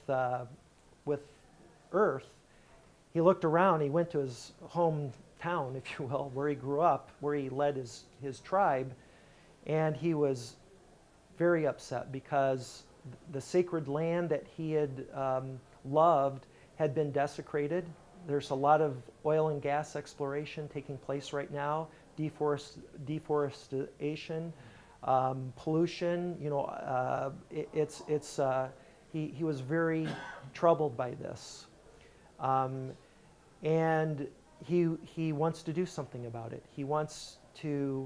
Earth, he looked around. He went to his hometown, if you will, where he grew up, where he led his tribe, and he was very upset because the sacred land that he had loved had been desecrated. There's a lot of oil and gas exploration taking place right now, deforestation, pollution. He was very troubled by this, and he wants to do something about it. He wants to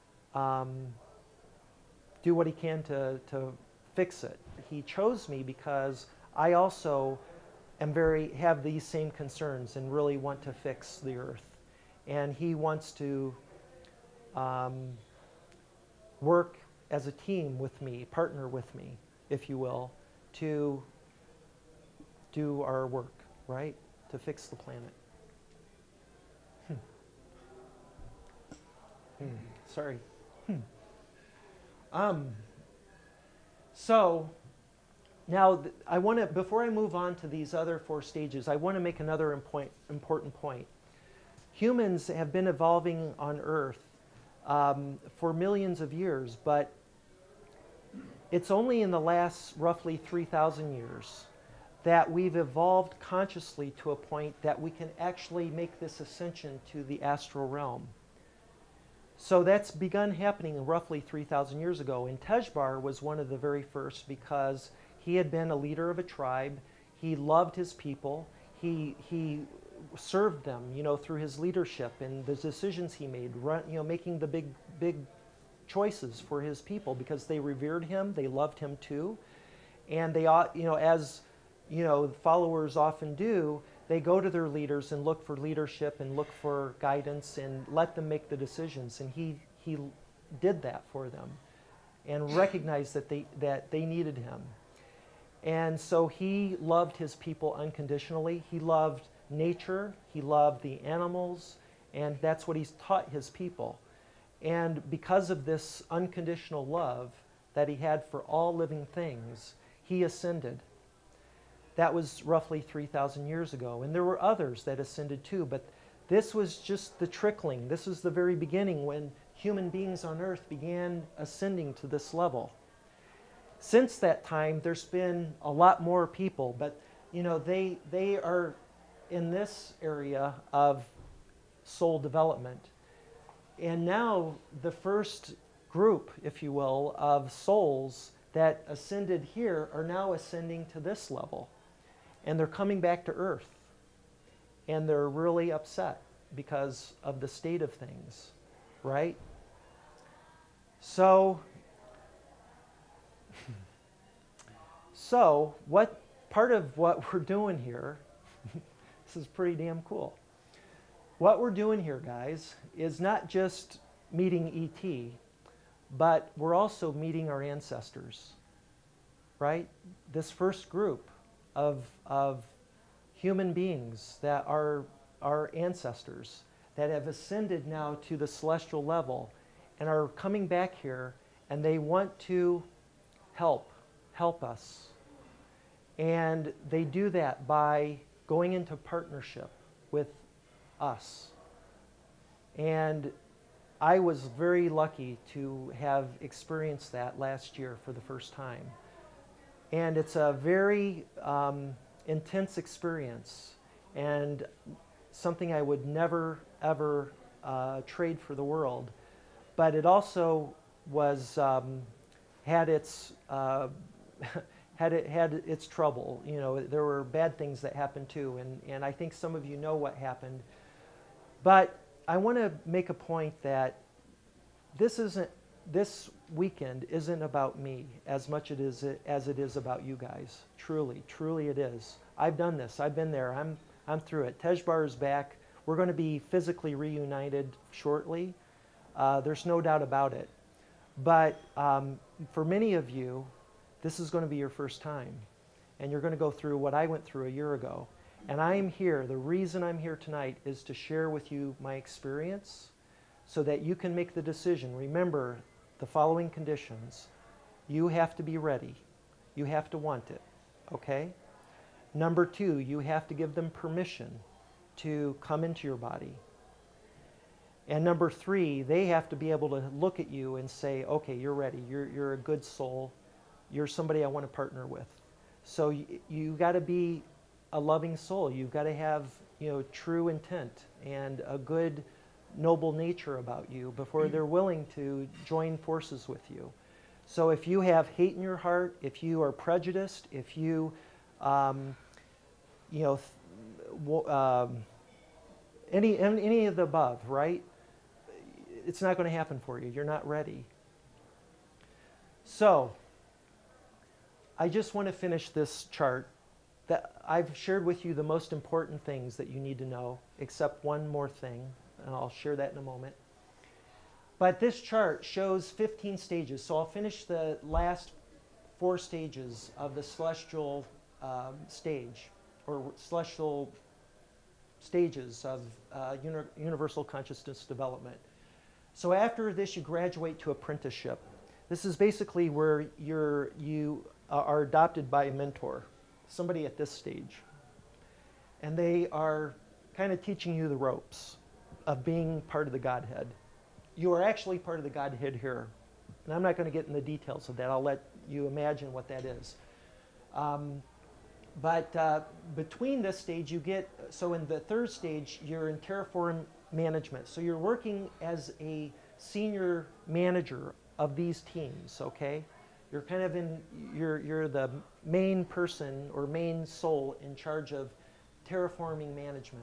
do what he can to fix it. He chose me because I also have these same concerns and really want to fix the earth. And he wants to work as a team with me, partner with me, if you will, to do our work, right? To fix the planet. Sorry. So now I want to, before I move on to these other 4 stages, I want to make another important point. Humans have been evolving on Earth for millions of years, but it's only in the last roughly 3,000 years that we've evolved consciously to a point that we can actually make this ascension to the astral realm. So that's begun happening roughly 3,000 years ago. And Tezjbar was one of the very first because he had been a leader of a tribe. He loved his people. He served them, through his leadership and the decisions he made, making the big choices for his people because they revered him. They loved him too. And they, as followers often do, they go to their leaders and look for leadership and look for guidance and let them make the decisions. And he did that for them. and recognized that they needed him. And so he loved his people unconditionally. He loved nature, he loved the animals, and that's what he's taught his people. And because of this unconditional love that he had for all living things, he ascended. That was roughly 3,000 years ago. And there were others that ascended too, but this was just the trickling. This was the very beginning when human beings on earth began ascending to this level. Since that time, there's been a lot more people, but you know, they are in this area of soul development. And now the first group, if you will, of souls that ascended here are now ascending to this level. And they're coming back to earth. And they're really upset because of the state of things, right? So what part of what we're doing here, this is pretty damn cool. What we're doing here, guys, is not just meeting ET, but we're also meeting our ancestors, right? This first group of human beings that are our ancestors that have ascended now to the celestial level and are coming back here, and they want to help us. And they do that by going into partnership with us. And I was very lucky to have experienced that last year for the first time. And it's a very intense experience and something I would never, ever trade for the world. But it also was, had its trouble. You know, there were bad things that happened too, and I think some of you know what happened. But I want to make a point that this weekend isn't about me as much as it is about you guys. Truly, truly it is. I've done this. I've been there. I'm through it. Tezjbar is back. We're going to be physically reunited shortly. There's no doubt about it. But for many of you, this is going to be your first time. And you're going to go through what I went through a year ago. And I am here. The reason I'm here tonight is to share with you my experience so that you can make the decision. Remember the following conditions. You have to be ready. You have to want it. Okay? Number 2, you have to give them permission to come into your body. And number 3, they have to be able to look at you and say, okay, you're ready. You're a good soul. You're somebody I want to partner with. So you got to be a loving soul. You've got to have, you know, true intent and a good, noble nature about you before they're willing to join forces with you. So if you have hate in your heart, if you are prejudiced, if you, you know, any of the above, right? It's not going to happen for you. You're not ready. So I just want to finish this chart. That I've shared with you the most important things that you need to know, except one more thing, and I'll share that in a moment. But this chart shows 15 stages, so I'll finish the last 4 stages of the celestial stage, or celestial stages of universal consciousness development. So after this, you graduate to apprenticeship. This is basically where you are adopted by a mentor, somebody at this stage. And they are kind of teaching you the ropes of being part of the Godhead. You are actually part of the Godhead here. And I'm not going to get in the details of that. I'll let you imagine what that is. But between this stage, you get, so in the 3rd stage, you're in terraform management. So you're working as a senior manager of these teams, okay? You're kind of you're the main person or main soul in charge of terraforming management.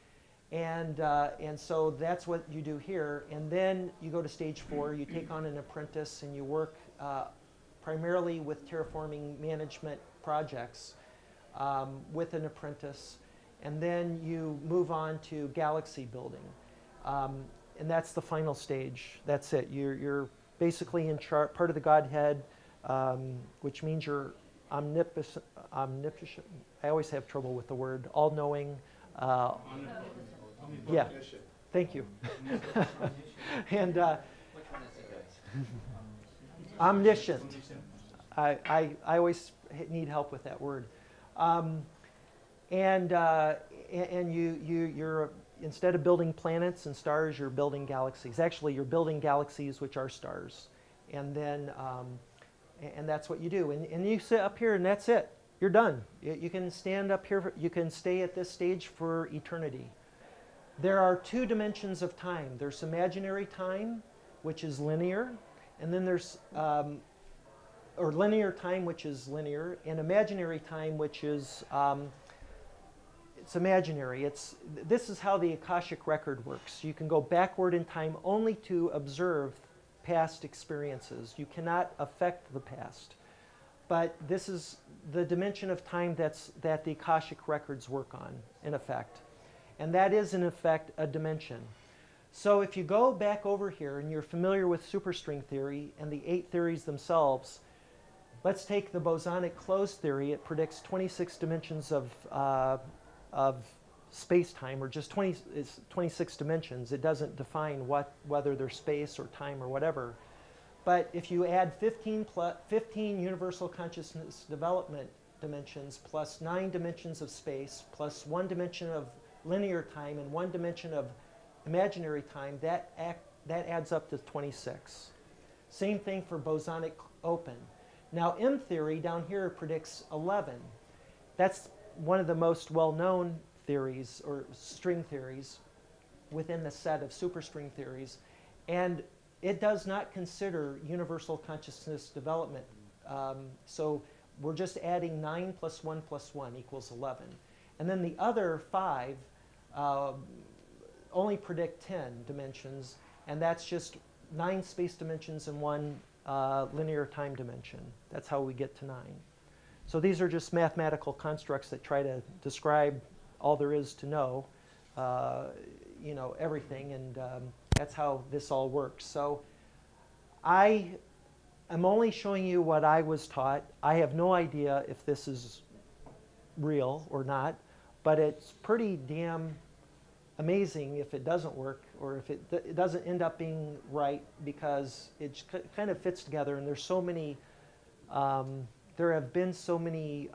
And so that's what you do here. And then you go to stage 4, you take on an apprentice and you work primarily with terraforming management projects with an apprentice. And then you move on to galaxy building. And that's the final stage. That's it. You're basically in part of the Godhead, which means you're omnipotent. I always have trouble with the word all-knowing. Yeah, Omniscient. thank you. And omniscient. I always need help with that word. And you're instead of building planets and stars, you're building galaxies. Actually, you're building galaxies, which are stars. And then, and that's what you do. And you sit up here, and that's it. You're done. You can stand up here. You can stay at this stage for eternity. There are two dimensions of time. There's imaginary time, which is linear, and then there's or linear time, which is linear, and imaginary time, which is it's imaginary. This is how the Akashic record works. You can go backward in time only to observe past experiences. You cannot affect the past. But this is the dimension of time that the Akashic records work on, in effect. And that is, in effect, a dimension. So if you go back over here and you're familiar with superstring theory and the 8 theories themselves, let's take the bosonic closed theory. It predicts 26 dimensions of space-time, or just 26 dimensions. It doesn't define whether they're space or time or whatever. But if you add 15 universal consciousness development dimensions plus 9 dimensions of space plus 1 dimension of linear time and 1 dimension of imaginary time, that adds up to 26. Same thing for bosonic open. Now M theory down here predicts 11. That's one of the most well-known theories, or string theories, within the set of superstring theories. And it does not consider universal consciousness development. So we're just adding 9 plus 1 plus 1 equals 11. And then the other 5 only predict 10 dimensions, and that's just 9 space dimensions and 1 linear time dimension. That's how we get to 9. So these are just mathematical constructs that try to describe all there is to know, you know, everything, and that's how this all works. So I am only showing you what I was taught. I have no idea if this is real or not, but it's pretty damn amazing if it doesn't work, or if it doesn't end up being right, because it kind of fits together. And there's so many, there have been so many,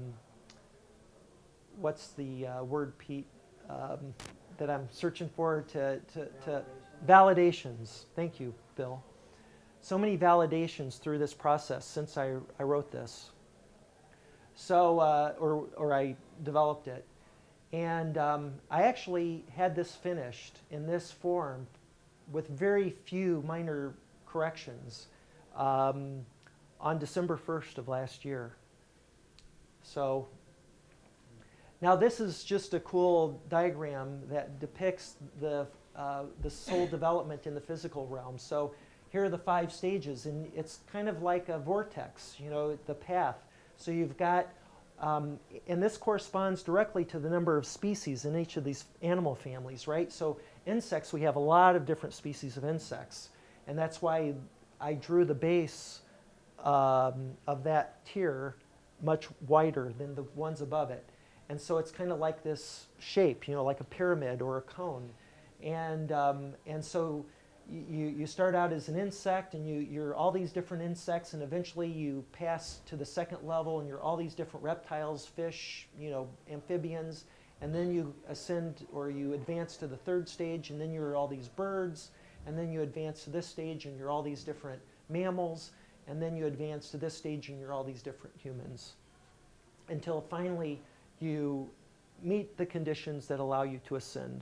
what's the word, Pete, that I'm searching for to validations. Thank you, Bill. So many validations through this process since I wrote this. So, or I developed it. And I actually had this finished in this form with very few minor corrections on December 1st of last year. So now this is just a cool diagram that depicts the soul development in the physical realm. So here are the 5 stages, and it's kind of like a vortex, you know, the path. So you've got, and this corresponds directly to the number of species in each of these animal families, right? So insects, we have a lot of different species of insects, and that's why I drew the base of that tier much wider than the ones above it. And so it's kind of like this shape, you know, like a pyramid or a cone. And so you start out as an insect, and you're all these different insects, and eventually you pass to the second level, and you're all these different reptiles, fish, you know, amphibians, and then you ascend, or you advance to the 3rd stage, and then you're all these birds, and then you advance to this stage, and you're all these different mammals, and then you advance to this stage, and you're all these different humans, until finally you meet the conditions that allow you to ascend.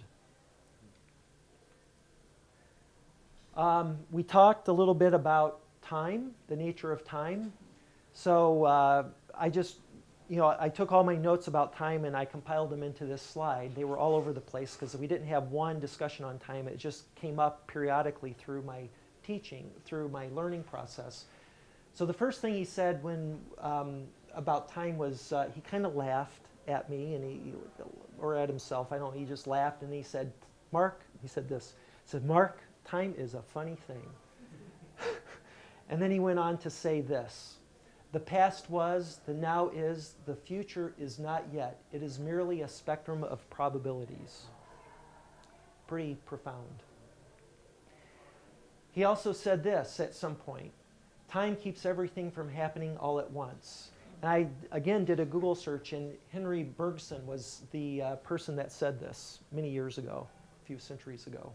We talked a little bit about time, the nature of time. So I just, you know, I took all my notes about time and I compiled them into this slide. They were all over the place because we didn't have one discussion on time. It just came up periodically through my teaching, through my learning process. So the first thing he said when about time was he kind of laughed at me, and or at himself. I don't know. He just laughed, and he said, "Mark," he said this. He said, "Mark, time is a funny thing." And then he went on to say this: the past was, the now is, the future is not yet. It is merely a spectrum of probabilities. Pretty profound. He also said this at some point: time keeps everything from happening all at once. And I, again, did a Google search, and Henry Bergson was the person that said this many years ago, a few centuries ago.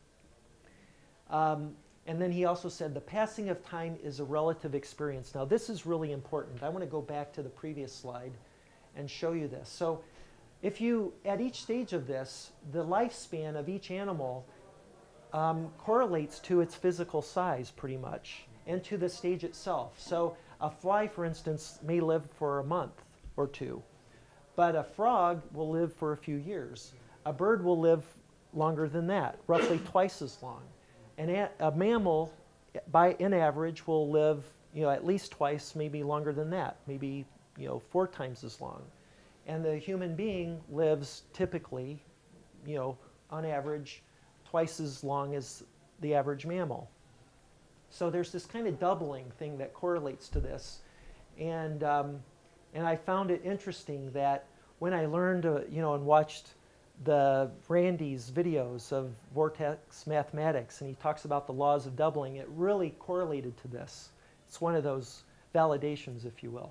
And then he also said, the passing of time is a relative experience. Now, this is really important. I want to go back to the previous slide and show you this. So if you, at each stage of this, the lifespan of each animal correlates to its physical size pretty much, and to the stage itself. So a fly, for instance, may live for a month or two, but a frog will live for a few years. A bird will live longer than that, roughly twice as long. And a mammal, in average, will live, at least twice, maybe longer than that, maybe 4 times as long. And the human being lives typically, on average, twice as long as the average mammal. So there's this kind of doubling thing that correlates to this. And I found it interesting that when I learned, and watched Randy's videos of vortex mathematics, and he talks about the laws of doubling, it really correlated to this. It's one of those validations, if you will.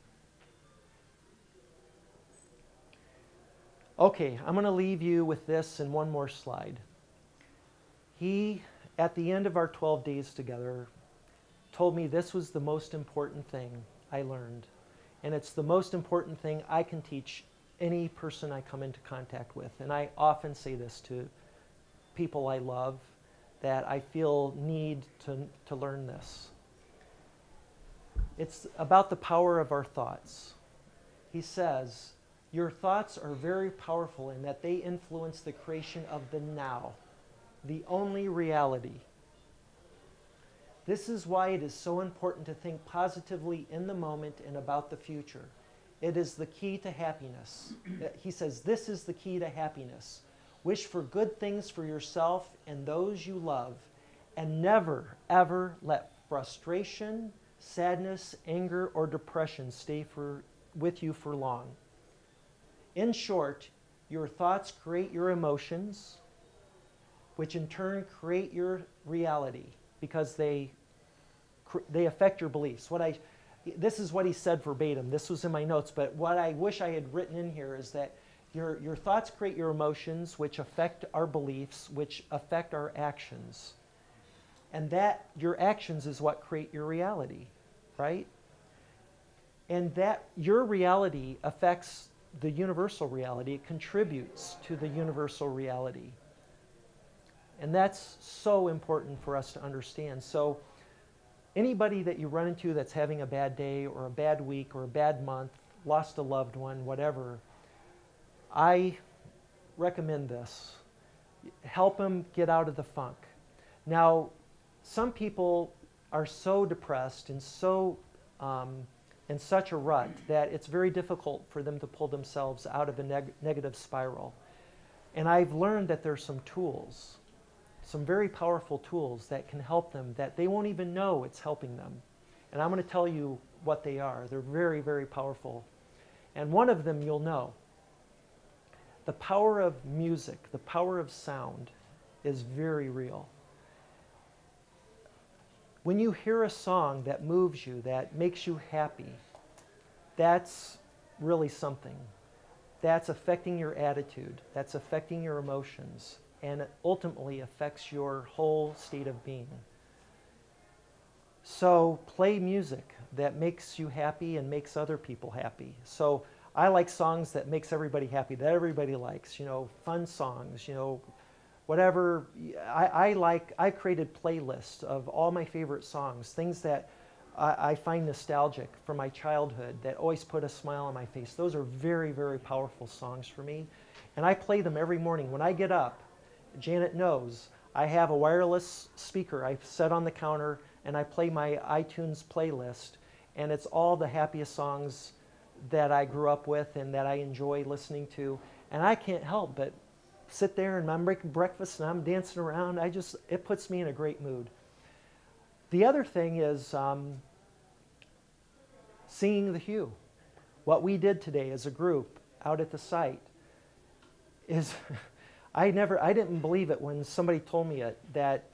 Okay, I'm going to leave you with this and one more slide. He, at the end of our 12 days together, told me this was the most important thing I learned. And it's the most important thing I can teach any person I come into contact with. And I often say this to people I love, that I feel need to learn this. It's about the power of our thoughts. He says, your thoughts are very powerful in that they influence the creation of the now, the only reality. This is why it is so important to think positively in the moment and about the future. It is the key to happiness. He says, this is the key to happiness. Wish for good things for yourself and those you love, and never, ever let frustration, sadness, anger, or depression stay with you for long. In short, your thoughts create your emotions, which in turn create your reality, because they affect your beliefs. This is what he said verbatim. This was in my notes, but what I wish I had written in here is that your thoughts create your emotions, which affect our beliefs, which affect our actions. And that your actions is what create your reality, right? And that your reality affects the universal reality. It contributes to the universal reality. And that's so important for us to understand. So anybody that you run into that's having a bad day or a bad week or a bad month, lost a loved one, whatever, I recommend this. Help them get out of the funk. Now, some people are so depressed and so in such a rut that it's very difficult for them to pull themselves out of a negative spiral. And I've learned that there's some tools, some very powerful tools that can help them that they won't even know it's helping them. And I'm going to tell you what they are. They're very, very powerful. And one of them you'll know. The power of music, the power of sound is very real. When you hear a song that moves you, that makes you happy, that's really something. That's affecting your attitude. That's affecting your emotions. And it ultimately affects your whole state of being. So play music that makes you happy and makes other people happy. So I like songs that makes everybody happy, that everybody likes, fun songs, whatever. I created playlists of all my favorite songs, things that I find nostalgic from my childhood that always put a smile on my face. Those are very, very powerful songs for me. And I play them every morning. When I get up, Janet knows, I have a wireless speaker I set on the counter, and I play my iTunes playlist, and it's all the happiest songs that I grew up with and that I enjoy listening to. And I can't help but sit there and I'm making breakfast and I'm dancing around. It puts me in a great mood. The other thing is singing the hue. What we did today as a group out at the site is, I didn't believe it when somebody told me it, that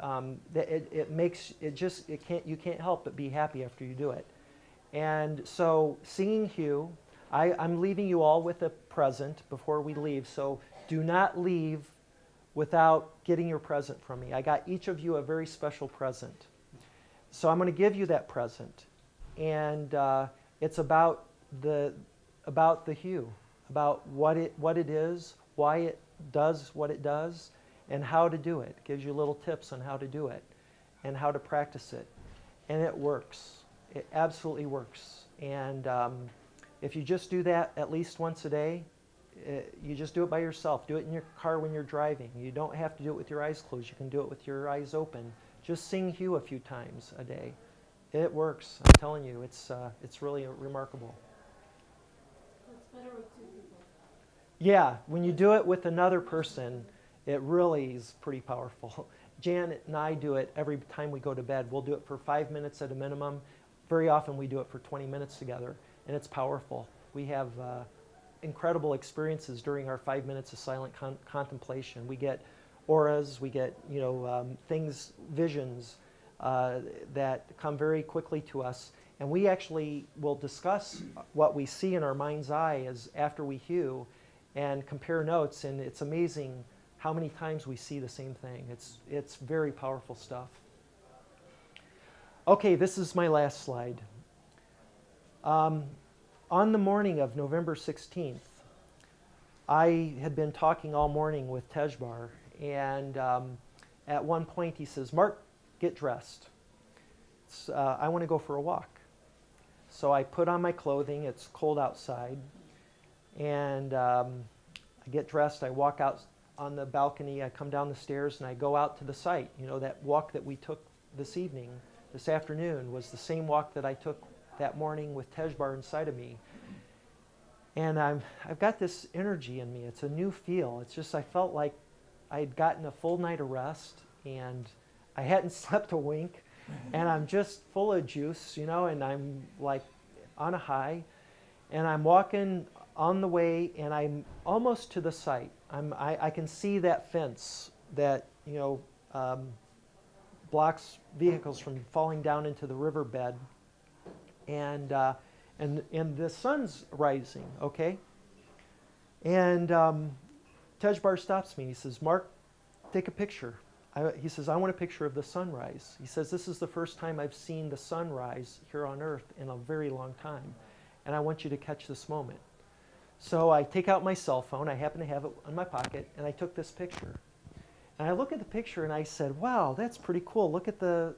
you can't help but be happy after you do it. And so singing hue, I'm leaving you all with a present before we leave, so do not leave without getting your present from me. I got each of you a very special present. So I'm going to give you that present. And it's about the hue, about what it is, why it does what it does, and how to do it. It gives you little tips on how to do it and how to practice it. And it works. It absolutely works. And if you just do that at least once a day, you just do it by yourself. Do it in your car when you're driving. You don't have to do it with your eyes closed. You can do it with your eyes open. Just sing hue a few times a day. It works. I'm telling you, it's really remarkable. It's better with two people. Yeah, when you do it with another person, it really is pretty powerful. Janet and I do it every time we go to bed. We'll do it for 5 minutes at a minimum. Very often we do it for 20 minutes together, and it's powerful. We have incredible experiences during our 5 minutes of silent contemplation. We get auras, we get things, visions that come very quickly to us, and we actually will discuss what we see in our mind's eye as after we hue, and compare notes. And it's amazing how many times we see the same thing. It's very powerful stuff. Okay, this is my last slide. On the morning of November 16th, I had been talking all morning with Tezjbar, and at one point he says, "Mark, get dressed. I want to go for a walk." So I put on my clothing. It's cold outside. And I get dressed. I walk out on the balcony. I come down the stairs, and I go out to the site. You know, that walk that we took this afternoon, was the same walk that I took that morning with Tezjbar inside of me. And I've got this energy in me. It's a new feel. It's just, I felt like I had gotten a full night of rest, and I hadn't slept a wink, and I'm just full of juice, and I'm like on a high, and I'm walking on the way, and I'm almost to the site. I can see that fence that blocks vehicles from falling down into the riverbed, and the sun's rising. Okay, and Tezjbar stops me. He says, "Mark, take a picture." He says, "I want a picture of the sunrise." He says, "This is the first time I've seen the sunrise here on Earth in a very long time, and I want you to catch this moment." So I take out my cell phone. I happen to have it in my pocket, and I took this picture. And I look at the picture, and I said, "Wow, that's pretty cool. Look at the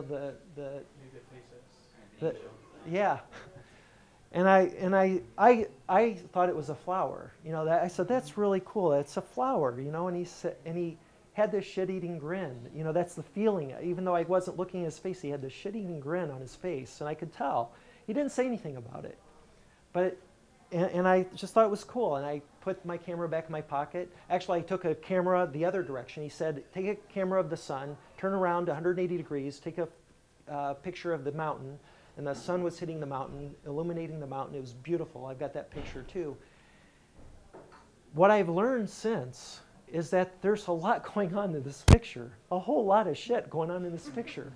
yeah." And I thought it was a flower. I said, "That's really cool. It's a flower." And he said, and he had this shit-eating grin. That's the feeling. Even though I wasn't looking at his face, he had this shit-eating grin on his face, and I could tell. He didn't say anything about it, but. And I just thought it was cool, and I put my camera back in my pocket. Actually, I took a camera the other direction. He said, "Take a camera of the sun, turn around 180 degrees, take a picture of the mountain." And the sun was hitting the mountain, illuminating the mountain. It was beautiful. I've got that picture too. What I've learned since is that there's a lot going on in this picture, a whole lot of shit going on in this picture.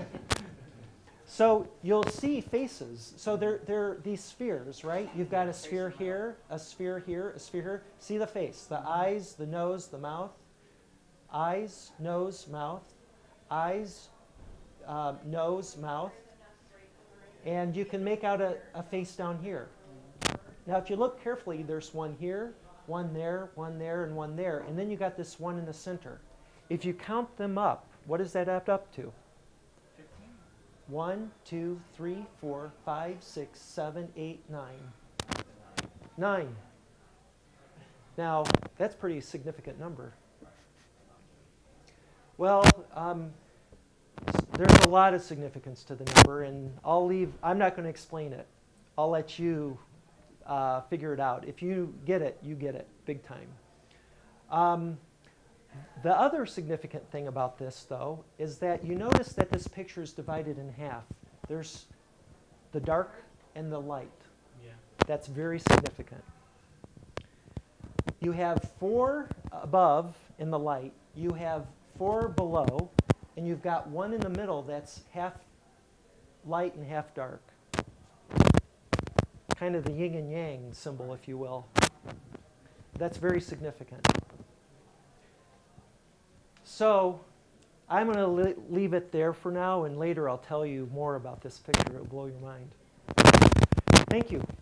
So you'll see faces. So they're these spheres, right? You've got a sphere here, a sphere here, a sphere here. See the face, the eyes, the nose, the mouth. Eyes, nose, mouth. Eyes, nose, mouth. And you can make out a face down here. Now, if you look carefully, there's one here, one there, and one there. And then you got this one in the center. If you count them up, what does that add up to? 1, 2, 3, 4, 5, 6, 7, 8, 9. 9. Now, that's a pretty significant number. Well, there's a lot of significance to the number, and I'm not going to explain it. I'll let you figure it out. If you get it, big time. The other significant thing about this, though, is that you notice that this picture is divided in half. There's the dark and the light. Yeah. That's very significant. You have 4 above in the light, you have 4 below, and you've got 1 in the middle that's half light and half dark. Kind of the yin and yang symbol, if you will. That's very significant. So I'm going to leave it there for now, and later I'll tell you more about this picture. It'll blow your mind. Thank you.